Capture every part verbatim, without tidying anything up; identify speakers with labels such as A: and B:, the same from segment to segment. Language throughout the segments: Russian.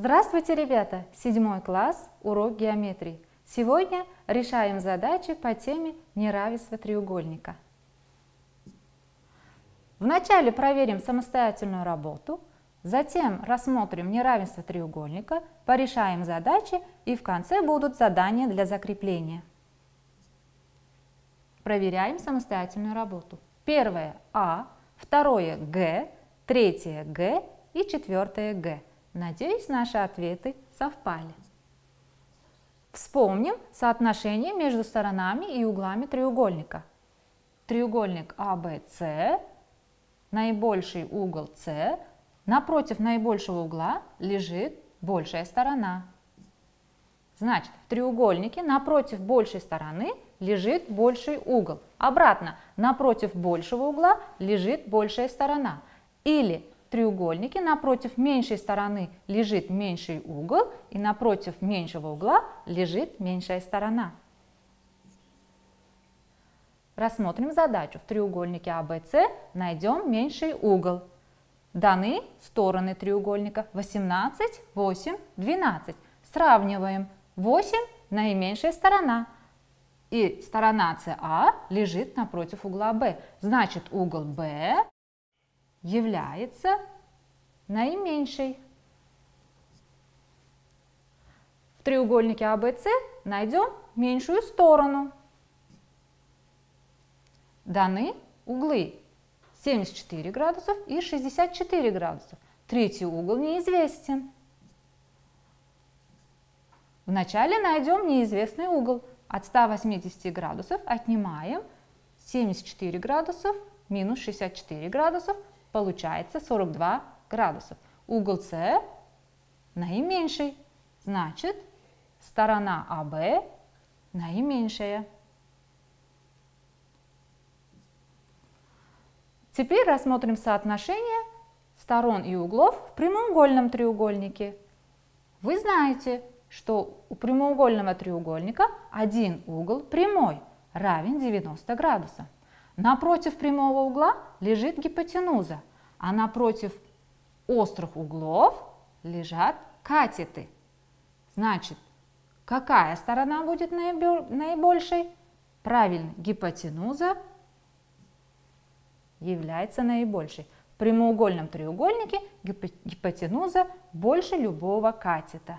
A: Здравствуйте, ребята! Седьмой класс, урок геометрии. Сегодня решаем задачи по теме неравенства треугольника. Вначале проверим самостоятельную работу, затем рассмотрим неравенство треугольника, порешаем задачи и в конце будут задания для закрепления. Проверяем самостоятельную работу. Первое А, второе Г, третье Г и четвертое Г. Надеюсь, наши ответы совпали. Вспомним соотношение между сторонами и углами треугольника. Треугольник А Бэ С, наибольший угол С, напротив наибольшего угла лежит большая сторона. Значит, в треугольнике напротив большей стороны лежит больший угол. Обратно, напротив большего угла лежит большая сторона. Или в треугольнике напротив меньшей стороны лежит меньший угол, и напротив меньшего угла лежит меньшая сторона. Рассмотрим задачу. В треугольнике А Бэ С найдем меньший угол. Даны стороны треугольника восемнадцать, восемь, двенадцать. Сравниваем. восемь – наименьшая сторона. И сторона С А лежит напротив угла Б. Значит, угол Б является наименьшей. В треугольнике А Бэ С найдем меньшую сторону. Даны углы семьдесят четыре градусов и шестьдесят четыре градуса. Третий угол неизвестен. Вначале найдем неизвестный угол. От ста восьмидесяти градусов отнимаем семьдесят четыре градусов минус шестьдесят четыре градусов, получается сорок два градусов. Угол С наименьший, значит сторона А Бэ наименьшая. Теперь рассмотрим соотношение сторон и углов в прямоугольном треугольнике. Вы знаете, что у прямоугольного треугольника один угол прямой равен девяноста градусам. Напротив прямого угла лежит гипотенуза, а напротив острых углов лежат катеты. Значит, какая сторона будет наибольшей? Правильно, гипотенуза является наибольшей. В прямоугольном треугольнике гипотенуза больше любого катета.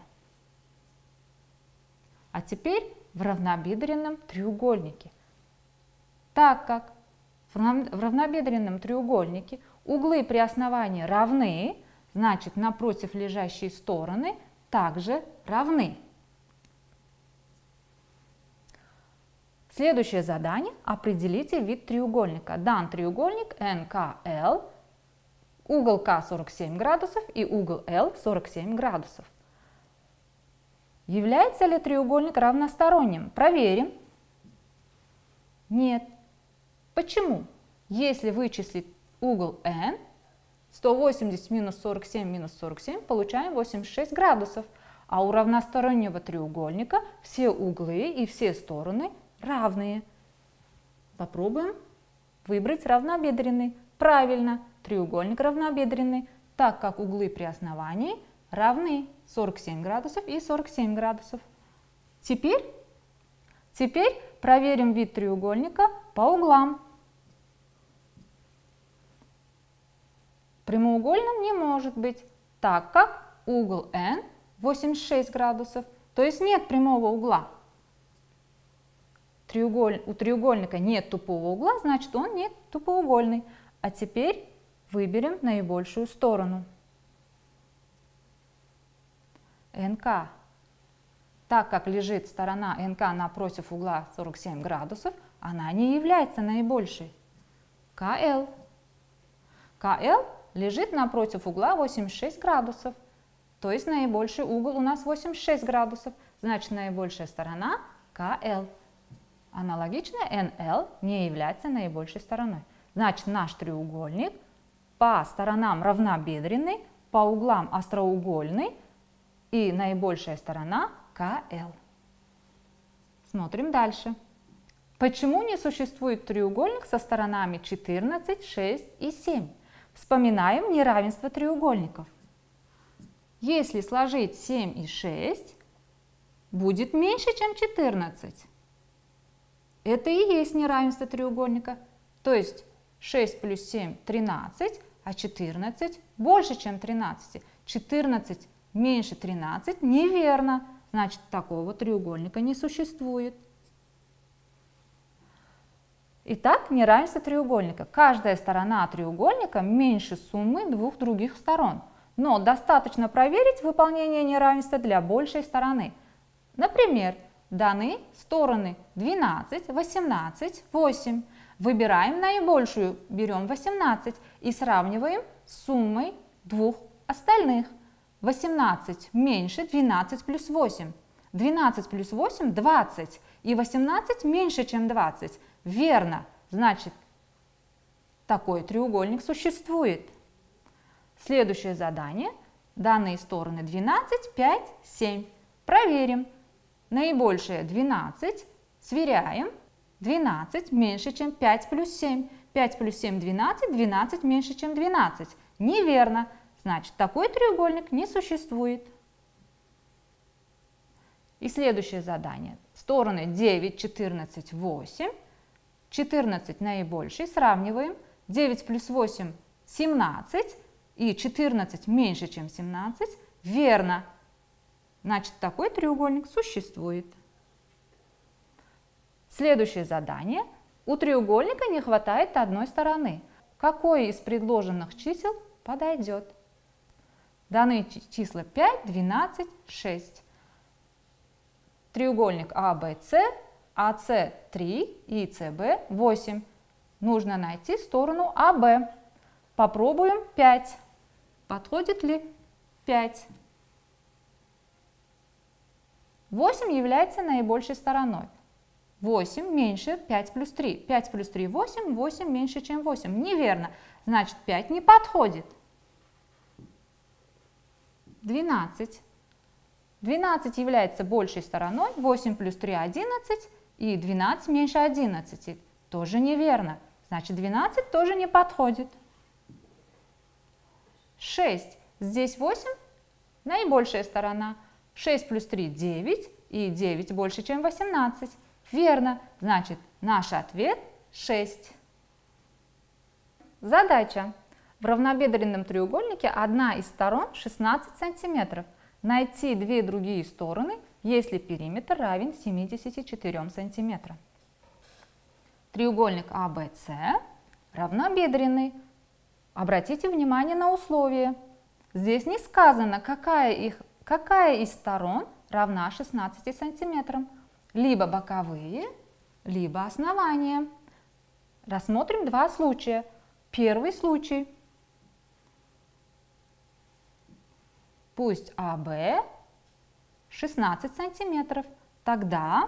A: А теперь в равнобедренном треугольнике. Так как в равнобедренном треугольнике углы при основании равны, значит, напротив лежащие стороны также равны. Следующее задание. Определите вид треугольника. Дан треугольник эн ка эл, угол К сорок семь градусов и угол Л сорок семь градусов. Является ли треугольник равносторонним? Проверим. Нет. Почему? Если вычислить угол Н, сто восемьдесят минус сорок семь минус сорок семь, получаем восемьдесят шесть градусов. А у равностороннего треугольника все углы и все стороны равные. Попробуем выбрать равнобедренный. Правильно, треугольник равнобедренный, так как углы при основании равны сорок семь градусов и сорок семь градусов. Теперь, теперь проверим вид треугольника по углам. Прямоугольным не может быть, так как угол Н восемьдесят шесть градусов, то есть нет прямого угла. Треуголь... У треугольника нет тупого угла, значит он не тупоугольный. А теперь выберем наибольшую сторону. эн ка. Так как лежит сторона эн ка напротив угла сорок семь градусов, она не является наибольшей. ка эл. ка эл лежит напротив угла восемьдесят шесть градусов, то есть наибольший угол у нас восемьдесят шесть градусов, значит наибольшая сторона ка эл. Аналогично эн эл не является наибольшей стороной. Значит, наш треугольник по сторонам равнобедренный, по углам остроугольный и наибольшая сторона ка эл. Смотрим дальше. Почему не существует треугольник со сторонами четырнадцать, шесть и семь? Вспоминаем неравенство треугольников. Если сложить семь и шесть, будет меньше, чем четырнадцать. Это и есть неравенство треугольника. То есть шесть плюс семь – тринадцать, а четырнадцать больше, чем тринадцать. четырнадцать меньше тринадцати неверно. Значит, такого треугольника не существует. Итак, неравенство треугольника. Каждая сторона треугольника меньше суммы двух других сторон. Но достаточно проверить выполнение неравенства для большей стороны. Например, даны стороны двенадцать, восемнадцать, восемь. Выбираем наибольшую, берем восемнадцать и сравниваем с суммой двух остальных. восемнадцать меньше двенадцать плюс восемь. двенадцать плюс восемь – двадцать. И восемнадцать меньше, чем двадцать. Верно. Значит, такой треугольник существует. Следующее задание. Данные стороны двенадцать, пять, семь. Проверим. Наибольшее двенадцать. Сверяем. двенадцать меньше, чем пять плюс семь. пять плюс семь – двенадцать. двенадцать меньше, чем двенадцать. Неверно. Значит, такой треугольник не существует. И следующее задание. Стороны девять, четырнадцать, восемь. четырнадцать наибольший. Сравниваем. девять плюс восемь – семнадцать. И четырнадцать меньше, чем семнадцать. Верно. Значит, такой треугольник существует. Следующее задание. У треугольника не хватает одной стороны. Какое из предложенных чисел подойдет? Даны числа пять, двенадцать, шесть. Треугольник А Бэ С, А С три и С Б восемь. Нужно найти сторону А Б. Попробуем пять. Подходит ли пять? восемь является наибольшей стороной. восемь меньше пять плюс три. пять плюс три – восемь. восемь меньше, чем восемь. Неверно. Значит, пять не подходит. двенадцать. двенадцать является большей стороной. восемь плюс три – одиннадцать. И двенадцать меньше одиннадцати. Тоже неверно. Значит, двенадцать тоже не подходит. шесть. Здесь восемь – наибольшая сторона. шесть плюс три – девять. И девять больше, чем восемнадцать. Верно. Значит, наш ответ шесть. Задача. В равнобедренном треугольнике одна из сторон шестнадцать сантиметров. Найти две другие стороны, если периметр равен семидесяти четырём сантиметрам. Треугольник А Бэ С равнобедренный. Обратите внимание на условия. Здесь не сказано, какая, их, какая из сторон равна шестнадцати сантиметрам. Либо боковые, либо основания. Рассмотрим два случая. Первый случай. Пусть А Бэ шестнадцать сантиметров. Тогда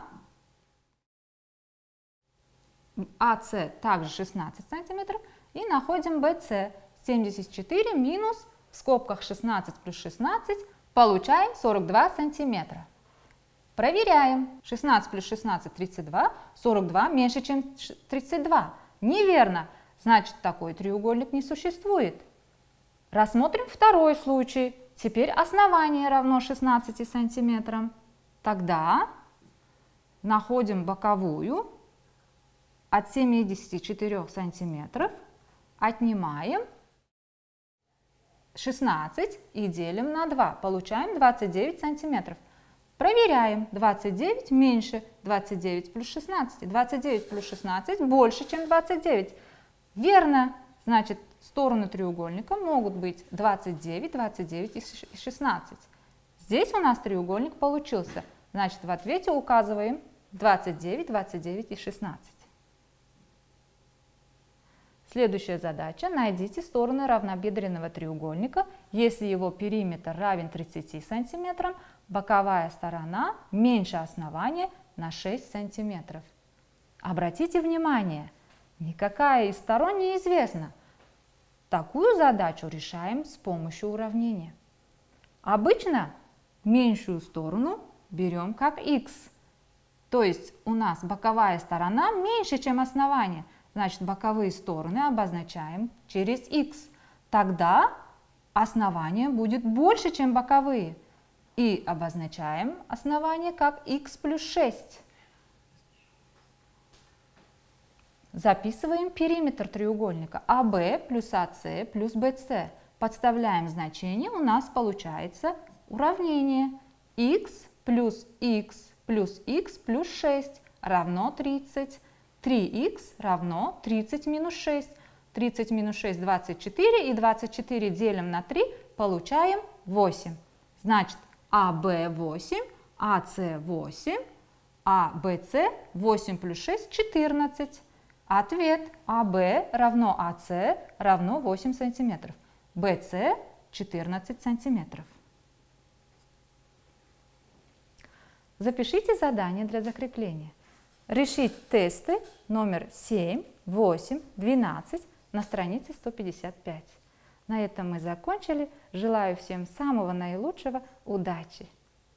A: А С также шестнадцать сантиметров. И находим Бэ С. семьдесят четыре минус в скобках шестнадцать плюс шестнадцать. Получаем сорок два сантиметра. Проверяем. шестнадцать плюс шестнадцать – тридцать два. сорок два меньше, чем тридцать два. Неверно. Значит, такой треугольник не существует. Рассмотрим второй случай. Теперь основание равно шестнадцати сантиметрам. Тогда находим боковую от семидесяти четырёх сантиметров, отнимаем шестнадцать и делим на два. Получаем двадцать девять сантиметров. Проверяем. двадцать девять меньше двадцать девять плюс шестнадцать. двадцать девять плюс шестнадцать больше, чем двадцать девять. Верно. Значит, стороны треугольника могут быть двадцать девять, двадцать девять и шестнадцать. Здесь у нас треугольник получился. Значит, в ответе указываем двадцать девять, двадцать девять и шестнадцать. Следующая задача. Найдите стороны равнобедренного треугольника, если его периметр равен тридцати сантиметрам, боковая сторона меньше основания на шесть сантиметров. Обратите внимание, никакая из сторон не известна. Такую задачу решаем с помощью уравнения. Обычно меньшую сторону берем как х, то есть у нас боковая сторона меньше, чем основание. Значит, боковые стороны обозначаем через х. Тогда основание будет больше, чем боковые. И обозначаем основание как х плюс шесть. Записываем периметр треугольника а бэ плюс а цэ плюс бэ цэ. Подставляем значение, у нас получается уравнение х плюс х плюс х плюс шесть равно тридцать. три х равно тридцать минус шесть. тридцать минус шесть – двадцать четыре, и двадцать четыре делим на три, получаем восемь. Значит, а бэ восемь, а цэ восемь, а бэ цэ восемь плюс шесть – четырнадцать. Ответ а бэ равно а цэ равно восемь сантиметров. бэ цэ четырнадцать сантиметров. Запишите задание для закрепления. Решить тесты номер семь, восемь, двенадцать на странице сто пятьдесят пять. На этом мы закончили. Желаю всем самого наилучшего. Удачи!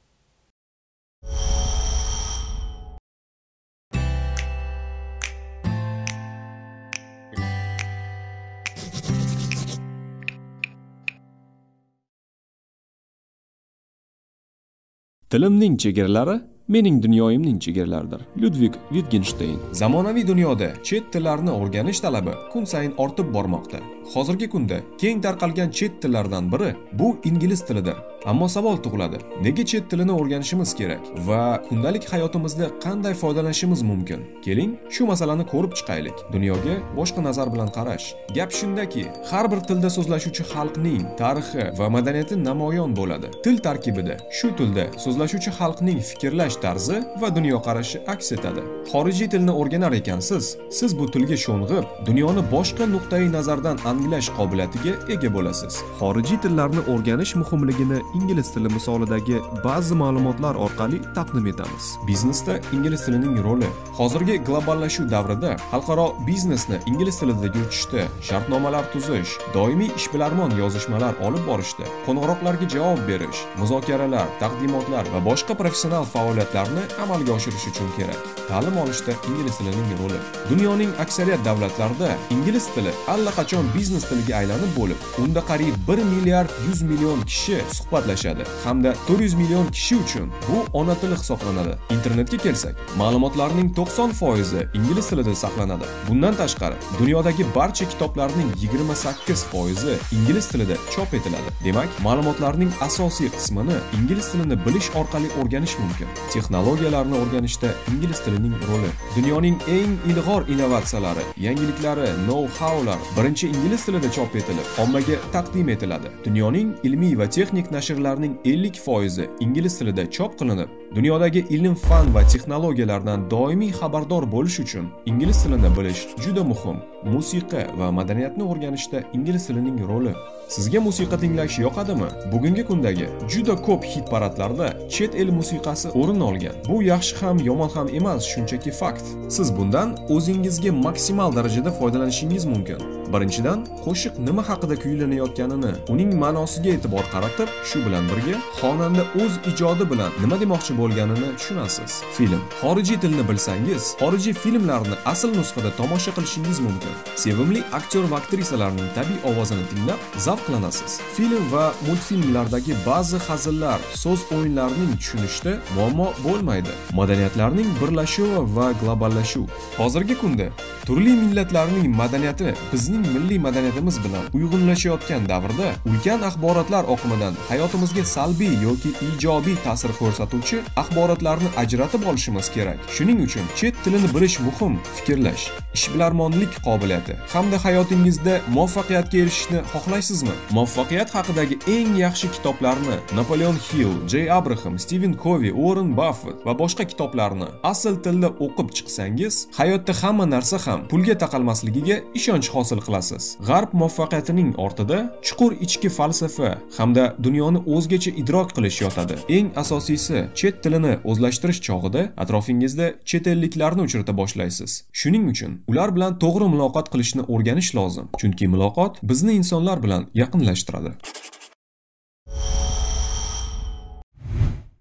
B: Tilimning chegaralari mening dunyoyimning chegaralaridir. Ludvig Wittgenstein. Zamonaviy dunyoda chet tillarini o'rganish talabi kun sayin ortib bormoqda. Hozirgi kunda keng tarqalgan chet tillaridan biri bu ingliz tilidir. Ammo savol tug'iladi. Nega chet tilini o'rganishimiz kerak va kundalik hayotimizda qanday foydalanishimiz mumkin? Keling, shu masalani ko'rib chiqaylik. Dunyoga boshqa nazar bilan qarash. Gap shundaki, har bir tilda so'zlashuvchi xalqning tarixi va madaniyati namoyon bo'ladi. Til tarkibida shu tilda so'zlashuvchi xalqning fikrlash tarzi va dunyoqarashi aks etadi. Xorijiy tilni o'rganar ekansiz, siz bu tilga sho'ng'ib, dunyoni boshqa nuqtai nazardan anglash qobiliyatiga ega bo'lasiz. Xorijiy tillarni o'rganish muhimligini ingliz tili misolidagi ba'zi ma'lumotlar orqali taqdim etamiz. Biznesda ingliz tilining roli. Hozirgi globallashuv davrida xalqaro biznesni ingliz tilida yuritishda, shartnomalar tuzish, doimiy ishbilarmon yozishmalar olib borishda, qo'ng'iroqlarga javob berish, muzokaralar, taqdimotlar va boshqa professional faoliyatlarni amalga oshirish uchun kerak. Ta'lim olishda ingliz tilining roli. Dunyoning aksariyat davlatlarida ingliz tili allaqachon biznes tiliga aylanib bo'lib, unda qariyb bir milliard yuz million kishi suhbatlashadi hamda to'rt yuz million kishi uchun bu ona tili hisoblanadi. Internetga kelsak, ma'lumotlarning to'qson foizi ingliz tilida saqlanadi. Bundan tashqari, dunyodagi barcha kitoblarning yigirma sakkiz foizi ingliz tilida chop etiladi. Demak, ma'lumotlarning asosiy qismini ingliz tilini bilish orqali o'rganish mumkin. Texnologiyalarni o'rganishda ingliz tilining roli. Dunyoning eng ilg'or innovatsiyalari, yangiliklari, know-howlar birinchi ingliz tilida chop etilib, ommaga taqdim etiladi. Dunyoning ilmiy va texnik nashrlarning ellik foizi ingliz tilida chop qilinib, dunyodagi ilm, fan va texnologiyalardan doimiy xabardor bo'lish uchun ingliz tilini bilish juda muhim. Musiqa va madaniyatni o'rganishda ingliz tilining roli. Sizga musiqa tinglash yoqadimi? Bugungi kundagi juda ko'p hit paradlarda chet el musiqasi o'rin olgan. Bu yaxshi ham, yomon ham emas, shunchaki fakt. Siz bundan o'zingizga maksimal darajada foydalanishingiz mumkin. Birinchidan, qo'shiq nima haqida kuylanayotganini, uning ma'nosiga e'tibor qaratib, shu bilan birga xonanda o'z ijodi bilan nima demoqchi bo'lganini tushunasiz. Film. Xorijiy tilni bilsangiz, xorijiy filmlarni asl nusxada tomosha qilishingiz mumkin. Sevimli aktyor va aktrisalarning tabiiy ovozini tinglab zavqlanasiz. Film va multfilmlardagi ba'zi hazillar, so'z o'yinlarining tushunishda muammo bo'lmaydi. Madaniyatlarning birlashuvi va globallashuv. Hozirgi kunda turli millatlarning madaniyati bizning milliy madaniyatimiz bilan uyg'unlashayotgan davrda ulkan axborotlar oqimidan hayotimizga salbiy yoki ijobiy ta'sir ko'rsatuvchi axborotlarni ajratib olishimiz kerak. Shuning uchun chet tilini bilish muhim. Fikrlash, ishbilarmonlik qobiliyati hamda hayotingizda muvaffaqiyatga erishishni xohlaysizmi? Muvaffaqiyat haqidagi eng yaxshi kitoblarni Napoleon Hill, Jay Abraham, Stephen Covey, Warren Buffett va boshqa kitoblarni asl tilda o'qib chiqsangiz, hayotda hamma narsa ham pulga taqalmasligiga ishonch hosil qilasiz. G'arb muvaffaqiyatining ortida chuqur ichki falsafa hamda dunyoni o'zgacha idrok qilish yotadi. Eng asosiysi, chet tilini o'zlashtirish chog'ida atrofingizda chet elliklarni uchrata boshlaysiz. Shuning uchun ular bilan to'g'ri muloqot qilishni o'rganish lozim. Chunki muloqot bizni insonlar bilan yaqinlashtiradi.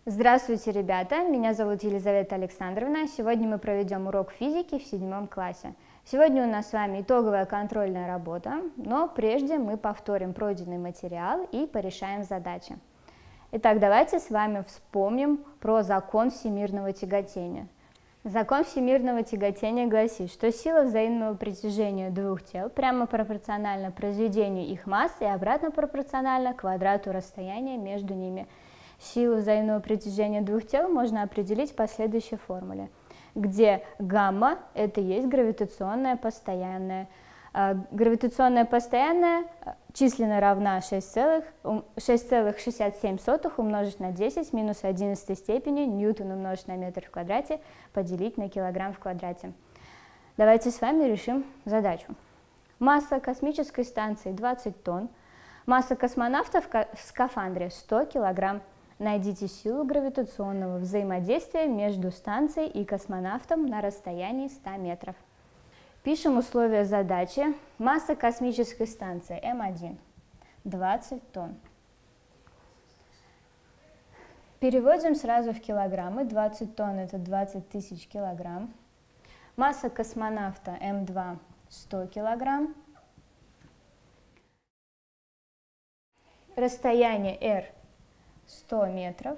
C: Здравствуйте, ребята! Меня зовут Елизавета Александровна. Сегодня мы проведем урок физики в седьмом классе. Сегодня у нас с вами итоговая контрольная работа, но прежде мы повторим пройденный материал и порешаем задачи. Итак, давайте с вами вспомним про закон всемирного тяготения. Закон всемирного тяготения гласит, что сила взаимного притяжения двух тел прямо пропорциональна произведению их масс и обратно пропорциональна квадрату расстояния между ними. Силу взаимного притяжения двух тел можно определить по следующей формуле, где гамма – это есть гравитационная постоянная. Гравитационная постоянная численно равна шесть целых шестьдесят семь сотых умножить на десять минус одиннадцатой степени ньютон умножить на метр в квадрате поделить на килограмм в квадрате. Давайте с вами решим задачу. Масса космической станции двадцать тонн, масса космонавтов в скафандре сто килограмм. Найдите силу гравитационного взаимодействия между станцией и космонавтом на расстоянии ста метров. Пишем условия задачи. Масса космической станции эм один – двадцать тонн. Переводим сразу в килограммы. двадцать тонн – это двадцать тысяч килограмм. Масса космонавта эм два – сто килограмм. Расстояние r – сто метров.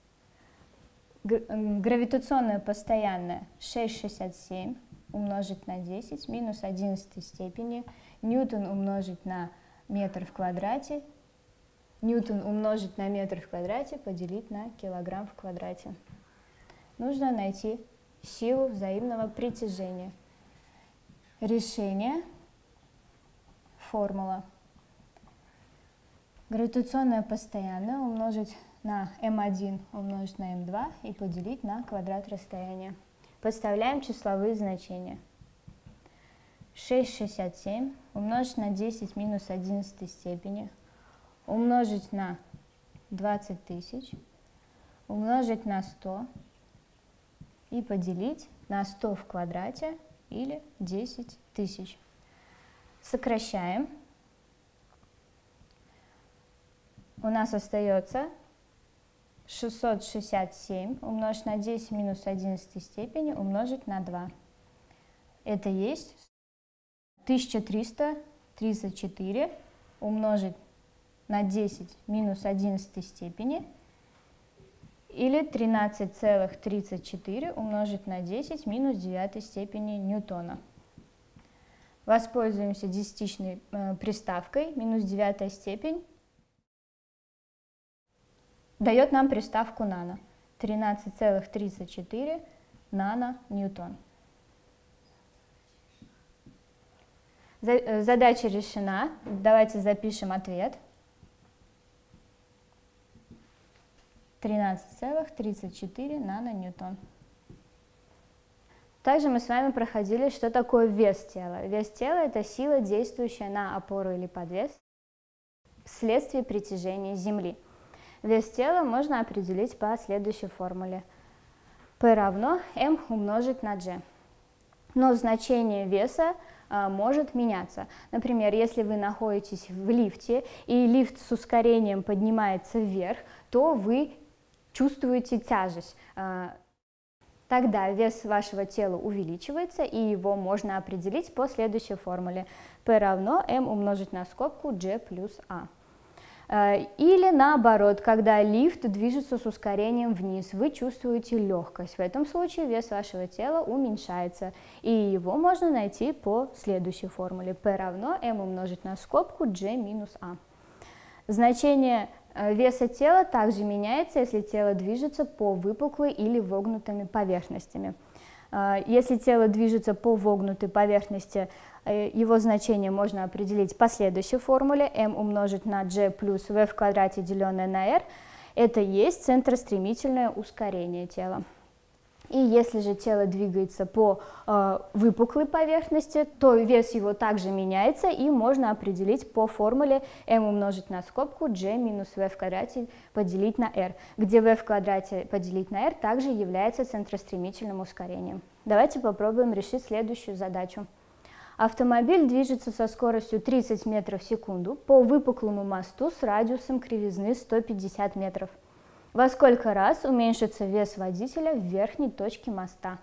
C: Гравитационная постоянная шесть целых шестьдесят семь умножить на десять минус одиннадцатой степени, ньютон умножить на метр в квадрате, ньютон умножить на метр в квадрате поделить на килограмм в квадрате. Нужно найти силу взаимного притяжения. Решение. Формула. Гравитационная постоянная умножить на эм один умножить на эм два и поделить на квадрат расстояния. Подставляем числовые значения. шесть целых шестьдесят семь умножить на десять минус одиннадцатой степени умножить на двадцать тысяч умножить на сто и поделить на сто в квадрате или десять тысяч. Сокращаем. У нас остается шестьсот шестьдесят семь умножить на десять минус одиннадцатой степени умножить на два. Это есть тысяча триста тридцать четыре умножить на десять минус одиннадцатой степени или тринадцать целых тридцать четыре умножить на десять минус девятой степени ньютона. Воспользуемся десятичной э, приставкой. Минус девятая степень дает нам приставку нано. тринадцать целых тридцать четыре нано-ньютон. Задача решена. Давайте запишем ответ. тринадцать целых тридцать четыре нано-ньютон. Также мы с вами проходили, что такое вес тела. Вес тела – это сила, действующая на опору или подвес вследствие притяжения Земли. Вес тела можно определить по следующей формуле. P равно m умножить на g. Но значение веса а, может меняться. Например, если вы находитесь в лифте, и лифт с ускорением поднимается вверх, то вы чувствуете тяжесть. А, тогда вес вашего тела увеличивается, и его можно определить по следующей формуле. P равно m умножить на скобку g плюс a. Или наоборот, когда лифт движется с ускорением вниз, вы чувствуете легкость. В этом случае вес вашего тела уменьшается, и его можно найти по следующей формуле. P равно m умножить на скобку g минус a. Значение веса тела также меняется, если тело движется по выпуклой или вогнутыми поверхностями. Если тело движется по вогнутой поверхности, его значение можно определить по следующей формуле. m умножить на g плюс v в квадрате, деленное на r. Это есть центростремительное ускорение тела. И если же тело двигается по э, выпуклой поверхности, то вес его также меняется, и можно определить по формуле m умножить на скобку g минус v в квадрате поделить на r, где v в квадрате поделить на r также является центростремительным ускорением. Давайте попробуем решить следующую задачу. Автомобиль движется со скоростью тридцать метров в секунду по выпуклому мосту с радиусом кривизны сто пятьдесят метров. Во сколько раз уменьшится вес водителя в верхней точке моста?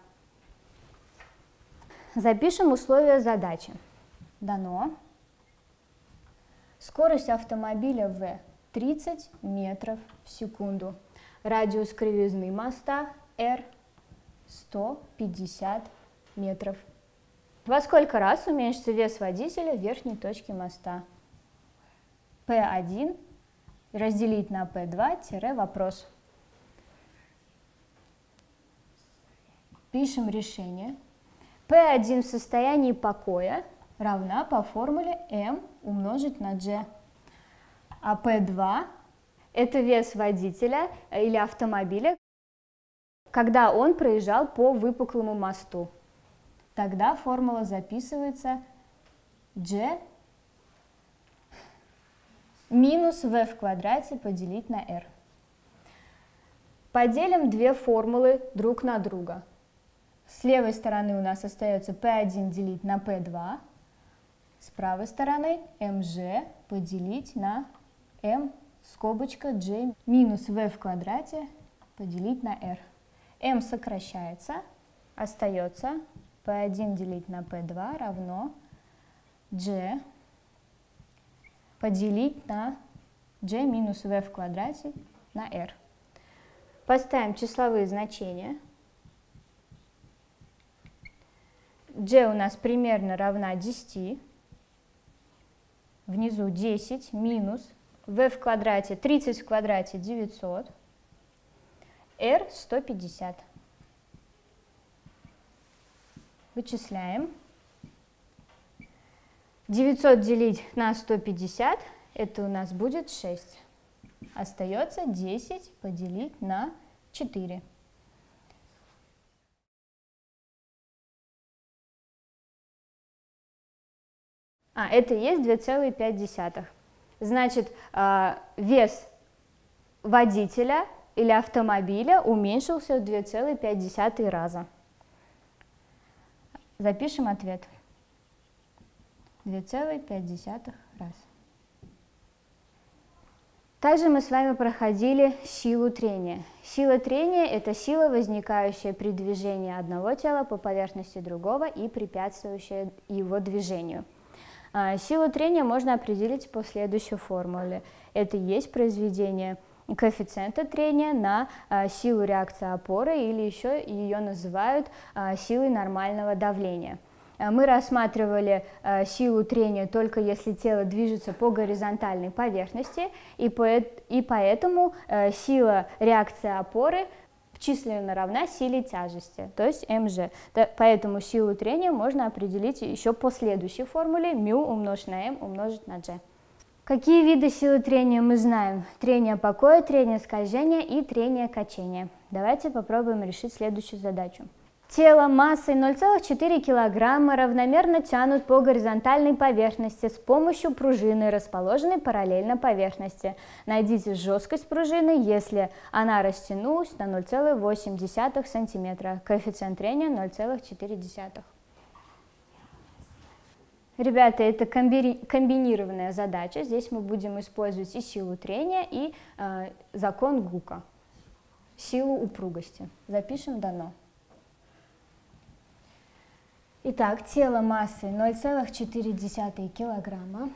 C: Запишем условия задачи. Дано. Скорость автомобиля В тридцать метров в секунду. Радиус кривизны моста R сто пятьдесят метров. Во сколько раз уменьшится вес водителя в верхней точке моста? P один разделить на P два тире вопрос. Пишем решение. P один в состоянии покоя равна по формуле M умножить на G. А P два это вес водителя или автомобиля, когда он проезжал по выпуклому мосту. Тогда формула записывается G минус V в квадрате поделить на R. Поделим две формулы друг на друга. С левой стороны у нас остается P один делить на P два, с правой стороны mg поделить на m скобочка G минус V в квадрате поделить на R. M сокращается, остается P один делить на P два равно G поделить на G минус V в квадрате на R. Поставим числовые значения. G у нас примерно равна десяти. Внизу десять минус V в квадрате, тридцать в квадрате девятьсот. R сто пятьдесят. Вычисляем. девятьсот делить на сто пятьдесят, это у нас будет шесть. Остается десять поделить на четыре. А, это и есть две целых пять десятых. Значит, э, вес водителя или автомобиля уменьшился в две целых пять десятых раза. Запишем ответ. две целых пять десятых раз. Также мы с вами проходили силу трения. Сила трения – это сила, возникающая при движении одного тела по поверхности другого и препятствующая его движению. Силу трения можно определить по следующей формуле. Это и есть произведение коэффициента трения на силу реакции опоры, или еще ее называют силой нормального давления. Мы рассматривали силу трения только если тело движется по горизонтальной поверхности, и поэтому сила реакции опоры численно равна силе тяжести, то есть mg. Поэтому силу трения можно определить еще по следующей формуле μ умножить на m умножить на g. Какие виды силы трения мы знаем? Трение покоя, трение скольжения и трение качения. Давайте попробуем решить следующую задачу. Тело массой ноль целых четыре килограмма равномерно тянут по горизонтальной поверхности с помощью пружины, расположенной параллельно поверхности. Найдите жесткость пружины, если она растянулась на ноль целых восемь десятых сантиметра. Коэффициент трения ноль целых четыре десятых. Ребята, это комбинированная задача. Здесь мы будем использовать и силу трения, и э, закон Гука. Силу упругости. Запишем дано. Итак, тело массой ноль целых четыре десятых килограмма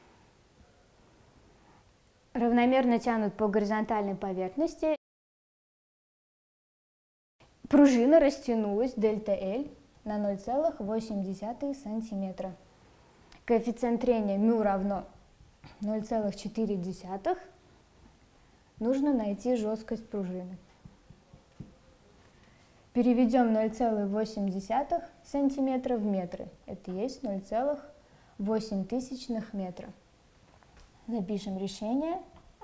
C: равномерно тянут по горизонтальной поверхности. Пружина растянулась дельта L на ноль целых восемь десятых сантиметра. Коэффициент трения μ равно ноль целых четыре десятых. Нужно найти жесткость пружины. Переведем ноль целых восемь десятых сантиметра в метры. Это есть ноль целых восемь тысячных метра. Запишем решение.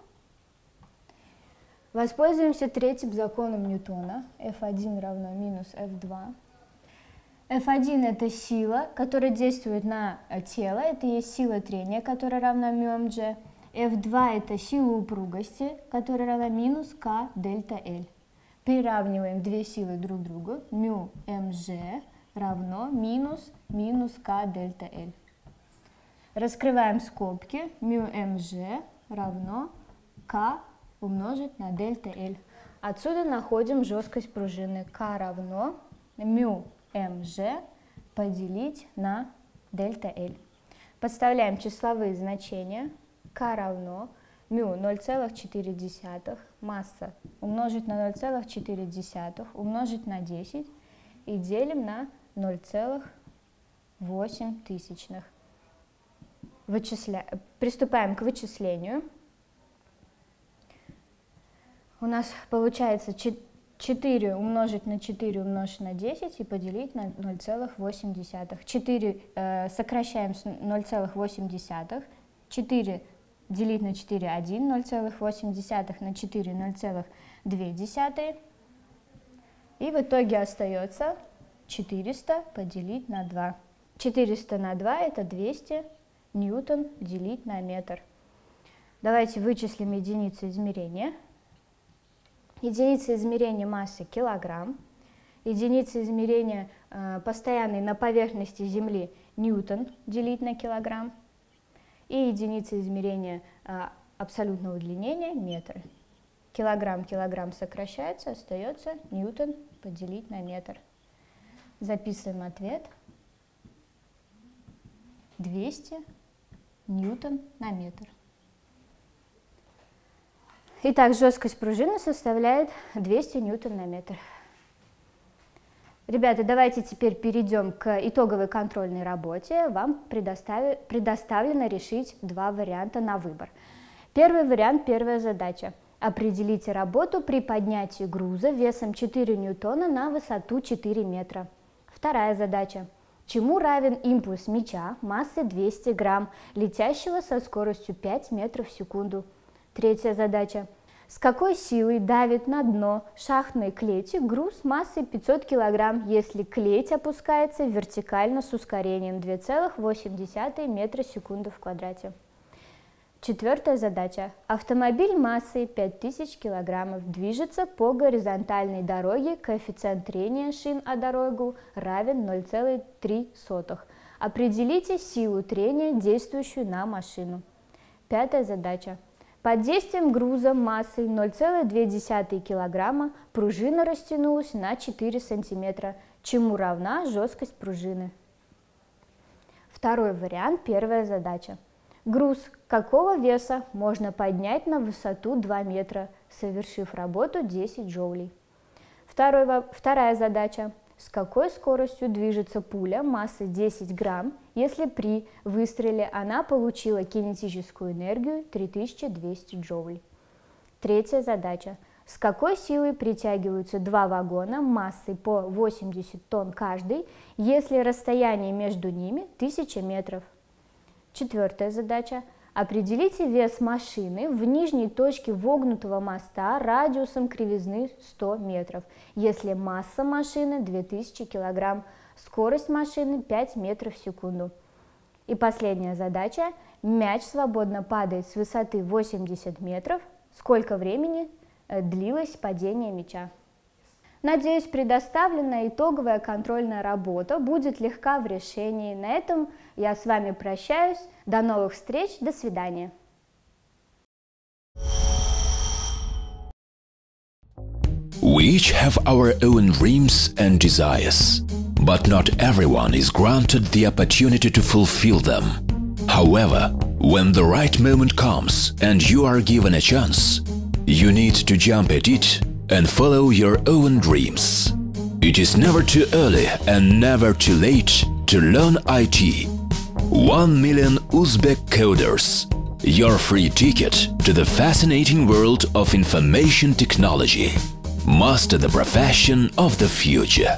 C: Воспользуемся третьим законом Ньютона. эф один равно минус эф два. эф один это сила, которая действует на тело. Это есть сила трения, которая равна μmg. эф два это сила упругости, которая равна минус k дельта L. Приравниваем две силы друг к другу. μmg равно минус минус k дельта L. Раскрываем скобки. μmg равно k умножить на дельта L. Отсюда находим жесткость пружины. К равно μ mg поделить на дельта L. Подставляем числовые значения. К равно μ ноль целых четыре десятых, масса умножить на ноль целых четыре десятых, умножить на десять и делим на ноль целых восемь тысячных. Вычисля... Приступаем к вычислению. У нас получается четыре умножить на четыре умножить на десять и поделить на ноль целых восемь десятых. четыре э, сокращаем с ноль целых восемь десятых. четыре делить на четыре один, ноль целых восемь десятых на четыре ноль целых две десятые. И в итоге остается четыреста поделить на два. четыреста на два это двести ньютон делить на метр. Давайте вычислим единицу измерения. Единица измерения массы килограмм. Единица измерения э, постоянной на поверхности Земли ньютон делить на килограмм. И единица измерения э, абсолютного удлинения метр. Килограмм, килограмм сокращается, остается ньютон поделить на метр. Записываем ответ. двести ньютон на метр. Итак, жесткость пружины составляет двести ньютон на метр. Ребята, давайте теперь перейдем к итоговой контрольной работе. Вам предоставлено решить два варианта на выбор. Первый вариант, первая задача. Определите работу при поднятии груза весом четыре ньютона на высоту четыре метра. Вторая задача. Чему равен импульс мяча массой двести грамм, летящего со скоростью пять метров в секунду? Третья задача. С какой силой давит на дно шахтной клети груз массой пятьсот килограмм, если клеть опускается вертикально с ускорением две целых восемь десятых метра в секунду в квадрате? Четвертая задача. Автомобиль массой пять тысяч килограммов движется по горизонтальной дороге, коэффициент трения шин о дорогу равен ноль целых три сотых. Определите силу трения, действующую на машину. Пятая задача. Под действием груза массой ноль целых две десятых килограмма пружина растянулась на четыре сантиметра, чему равна жесткость пружины. Второй вариант, первая задача. Груз какого веса можно поднять на высоту два метра, совершив работу десять джоулей? Второй, вторая задача. С какой скоростью движется пуля массой десять грамм, если при выстреле она получила кинетическую энергию три тысячи двести джоулей? Третья задача. С какой силой притягиваются два вагона массой по восемьдесят тонн каждый, если расстояние между ними тысяча метров? Четвертая задача. Определите вес машины в нижней точке вогнутого моста радиусом кривизны сто метров, если масса машины две тысячи килограмм, скорость машины пять метров в секунду. И последняя задача. Мяч свободно падает с высоты восемьдесят метров. Сколько времени длилось падение мяча? Надеюсь, предоставленная итоговая контрольная работа будет легка в решении. На этом я с вами прощаюсь. До новых встреч. До свидания.
D: We each have our own dreams and desires, but not everyone is granted the opportunity to fulfill them. However, when the right moment comes and you are given a chance, you need to jump at it and follow your own dreams. It is never too early and never too late to learn I T. One million Uzbek coders. Your free ticket to the fascinating world of information technology. Master the profession of the future.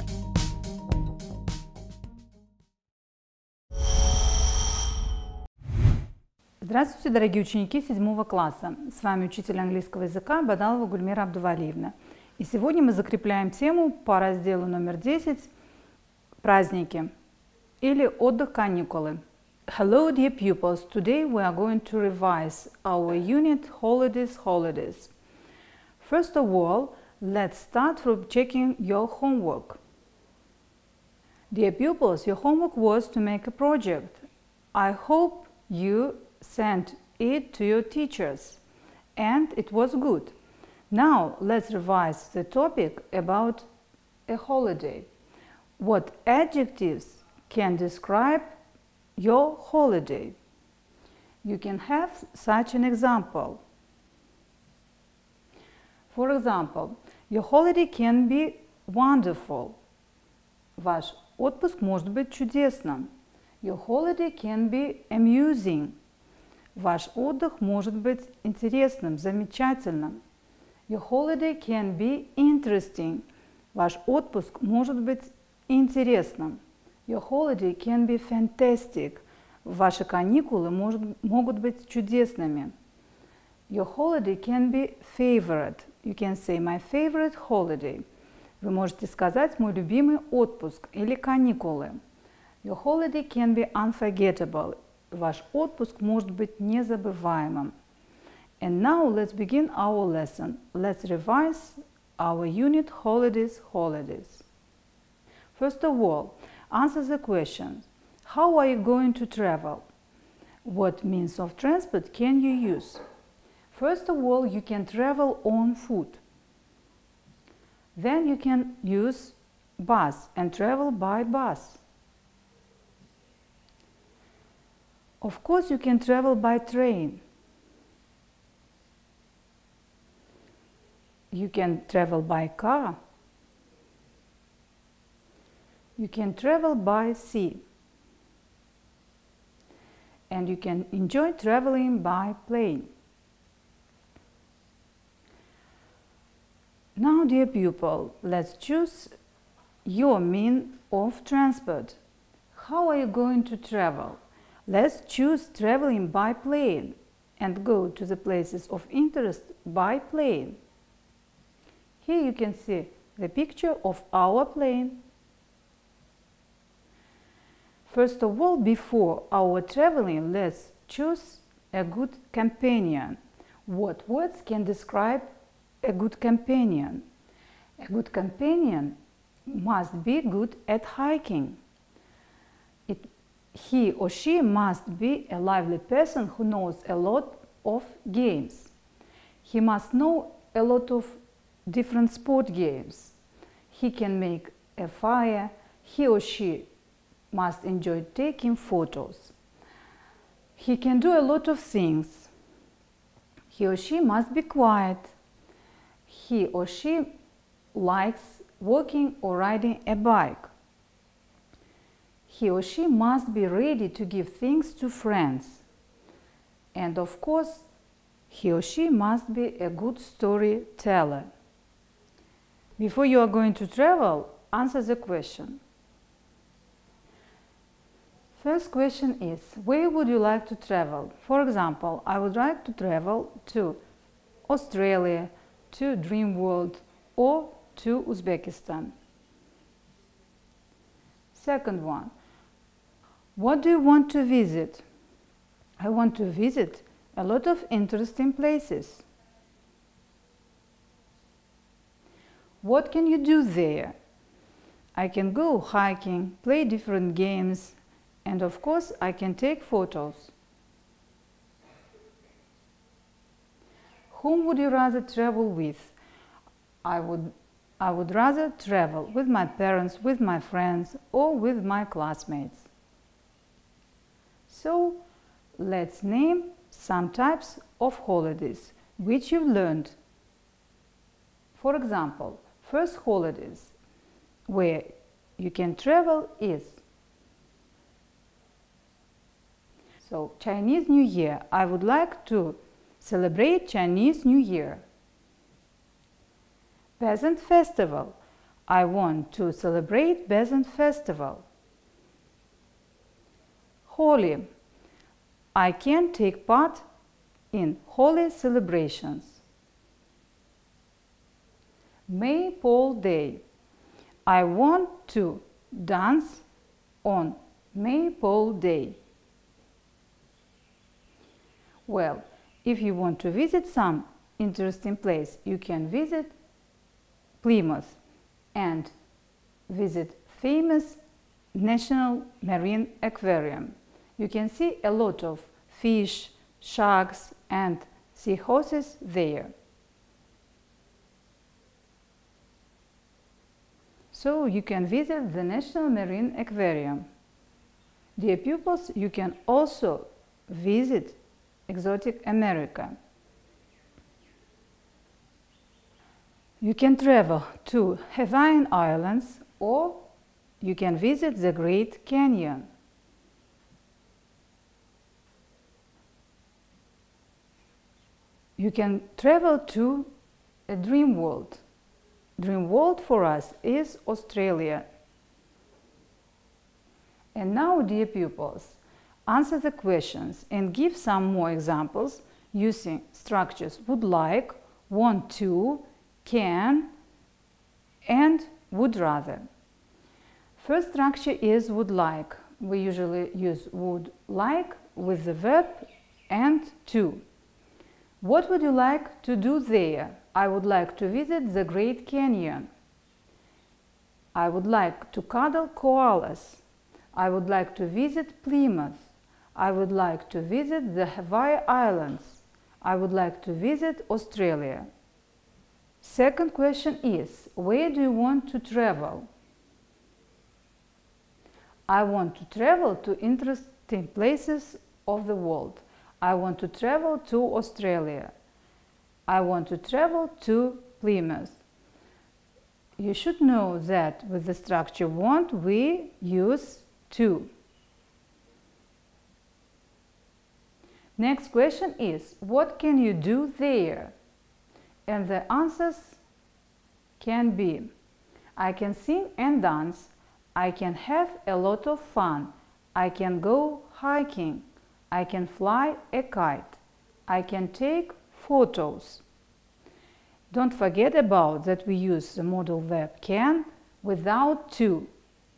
E: Здравствуйте, дорогие ученики седьмого класса. С вами учитель английского языка Бадалова Гульмира Абдувалиевна. И сегодня мы закрепляем тему по разделу номер десять «Праздники» или «Отдых, каникулы». Hello, dear pupils. Today we are going to revise our unit Holidays, Holidays. First of all, let's start from checking your homework. Dear pupils, your homework was to make a project. I hope you sent it to your teachers and it was good. Now let's revise the topic about a holiday. What adjectives can describe your holiday? You can have such an example. For example, your holiday can be wonderful. Ваш отпуск может быть чудесным. Your holiday can be amusing. Ваш отдых может быть интересным, замечательным. Your holiday can be interesting. Ваш отпуск может быть интересным. Your holiday can be fantastic. Ваши каникулы может, могут быть чудесными. Your holiday can be favorite. You can say my favorite holiday. Вы можете сказать мой любимый отпуск или каникулы. Your holiday can be unforgettable. Ваш отпуск может быть незабываемым. And now let's begin our lesson. Let's revise our unit holidays, holidays. First of all, answer the question. How are you going to travel? What means of transport can you use? First of all, you can travel on foot. Then you can use bus and travel by bus. Of course, you can travel by train. You can travel by car. You can travel by sea. And you can enjoy traveling by plane. Now, dear pupil, let's choose your mean of transport. How are you going to travel? Let's choose traveling by plane and go to the places of interest by plane. Here you can see the picture of our plane. First of all, before our traveling, let's choose a good companion. What words can describe a good companion? A good companion must be good at hiking. It, he or she must be a lively person who knows a lot of games. He must know a lot of different sport games. He can make a fire. He or she must enjoy taking photos. He can do a lot of things. He or she must be quiet. He or she likes walking or riding a bike. He or she must be ready to give things to friends. And of course, he or she must be a good storyteller. Before you are going to travel, answer the question. First question is, where would you like to travel? For example, I would like to travel to Australia, to Dream World, or to Uzbekistan. Second one, what do you want to visit? I want to visit a lot of interesting places. What can you do there? I can go hiking, play different games, and of course I can take photos. Whom would you rather travel with? I would, I would rather travel with my parents, with my friends, or with my classmates. So, let's name some types of holidays which you've learned. For example, first holidays where you can travel is so Chinese New Year. I would like to celebrate Chinese New Year. Peasant Festival. I want to celebrate Peasant Festival. Holi. I can take part in holy celebrations. Maypole Day. I want to dance on Maypole Day. Well, if you want to visit some interesting place, you can visit Plymouth and visit famous National Marine Aquarium. You can see a lot of fish, sharks and seahorses there. So you can visit the National Marine Aquarium. Dear pupils, you can also visit exotic America. You can travel to Hawaiian Islands or you can visit the Great Canyon. You can travel to a dream world. Dream world for us is Australia. And now, dear pupils, answer the questions and give some more examples using structures would like, want to, can, and would rather. First structure is would like. We usually use would like with the verb and to. What would you like to do there? I would like to visit the Great Canyon. I would like to cuddle koalas. I would like to visit Plymouth. I would like to visit the Hawaii Islands. I would like to visit Australia. Second question is, where do you want to travel? I want to travel to interesting places of the world. I want to travel to Australia. I want to travel to Plymouth. You should know that with the structure want, we use to. Next question is, what can you do there? And the answers can be, I can sing and dance. I can have a lot of fun. I can go hiking. I can fly a kite. I can take photos. Don't forget about that we use the modal verb can without to.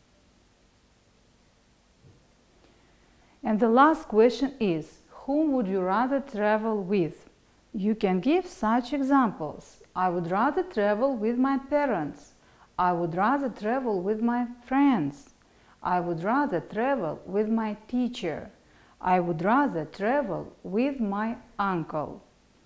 E: And the last question is, whom would you rather travel with? You can give such examples. I would rather travel with my parents. I would rather travel with my friends. I would rather travel with my teacher. I would rather travel with my uncle.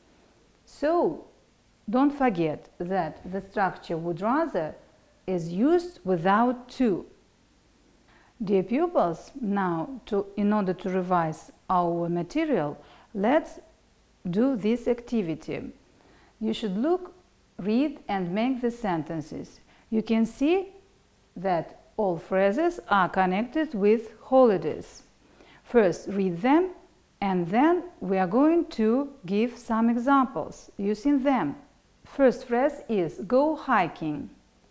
E: So, don't forget that the structure would rather is used without to. Dear pupils, now to, in order to revise our material, let's do this activity. You should look, read and make the sentences. You can see that all phrases are connected with holidays. First read them and then we are going to give some examples using them. First phrase is go hiking,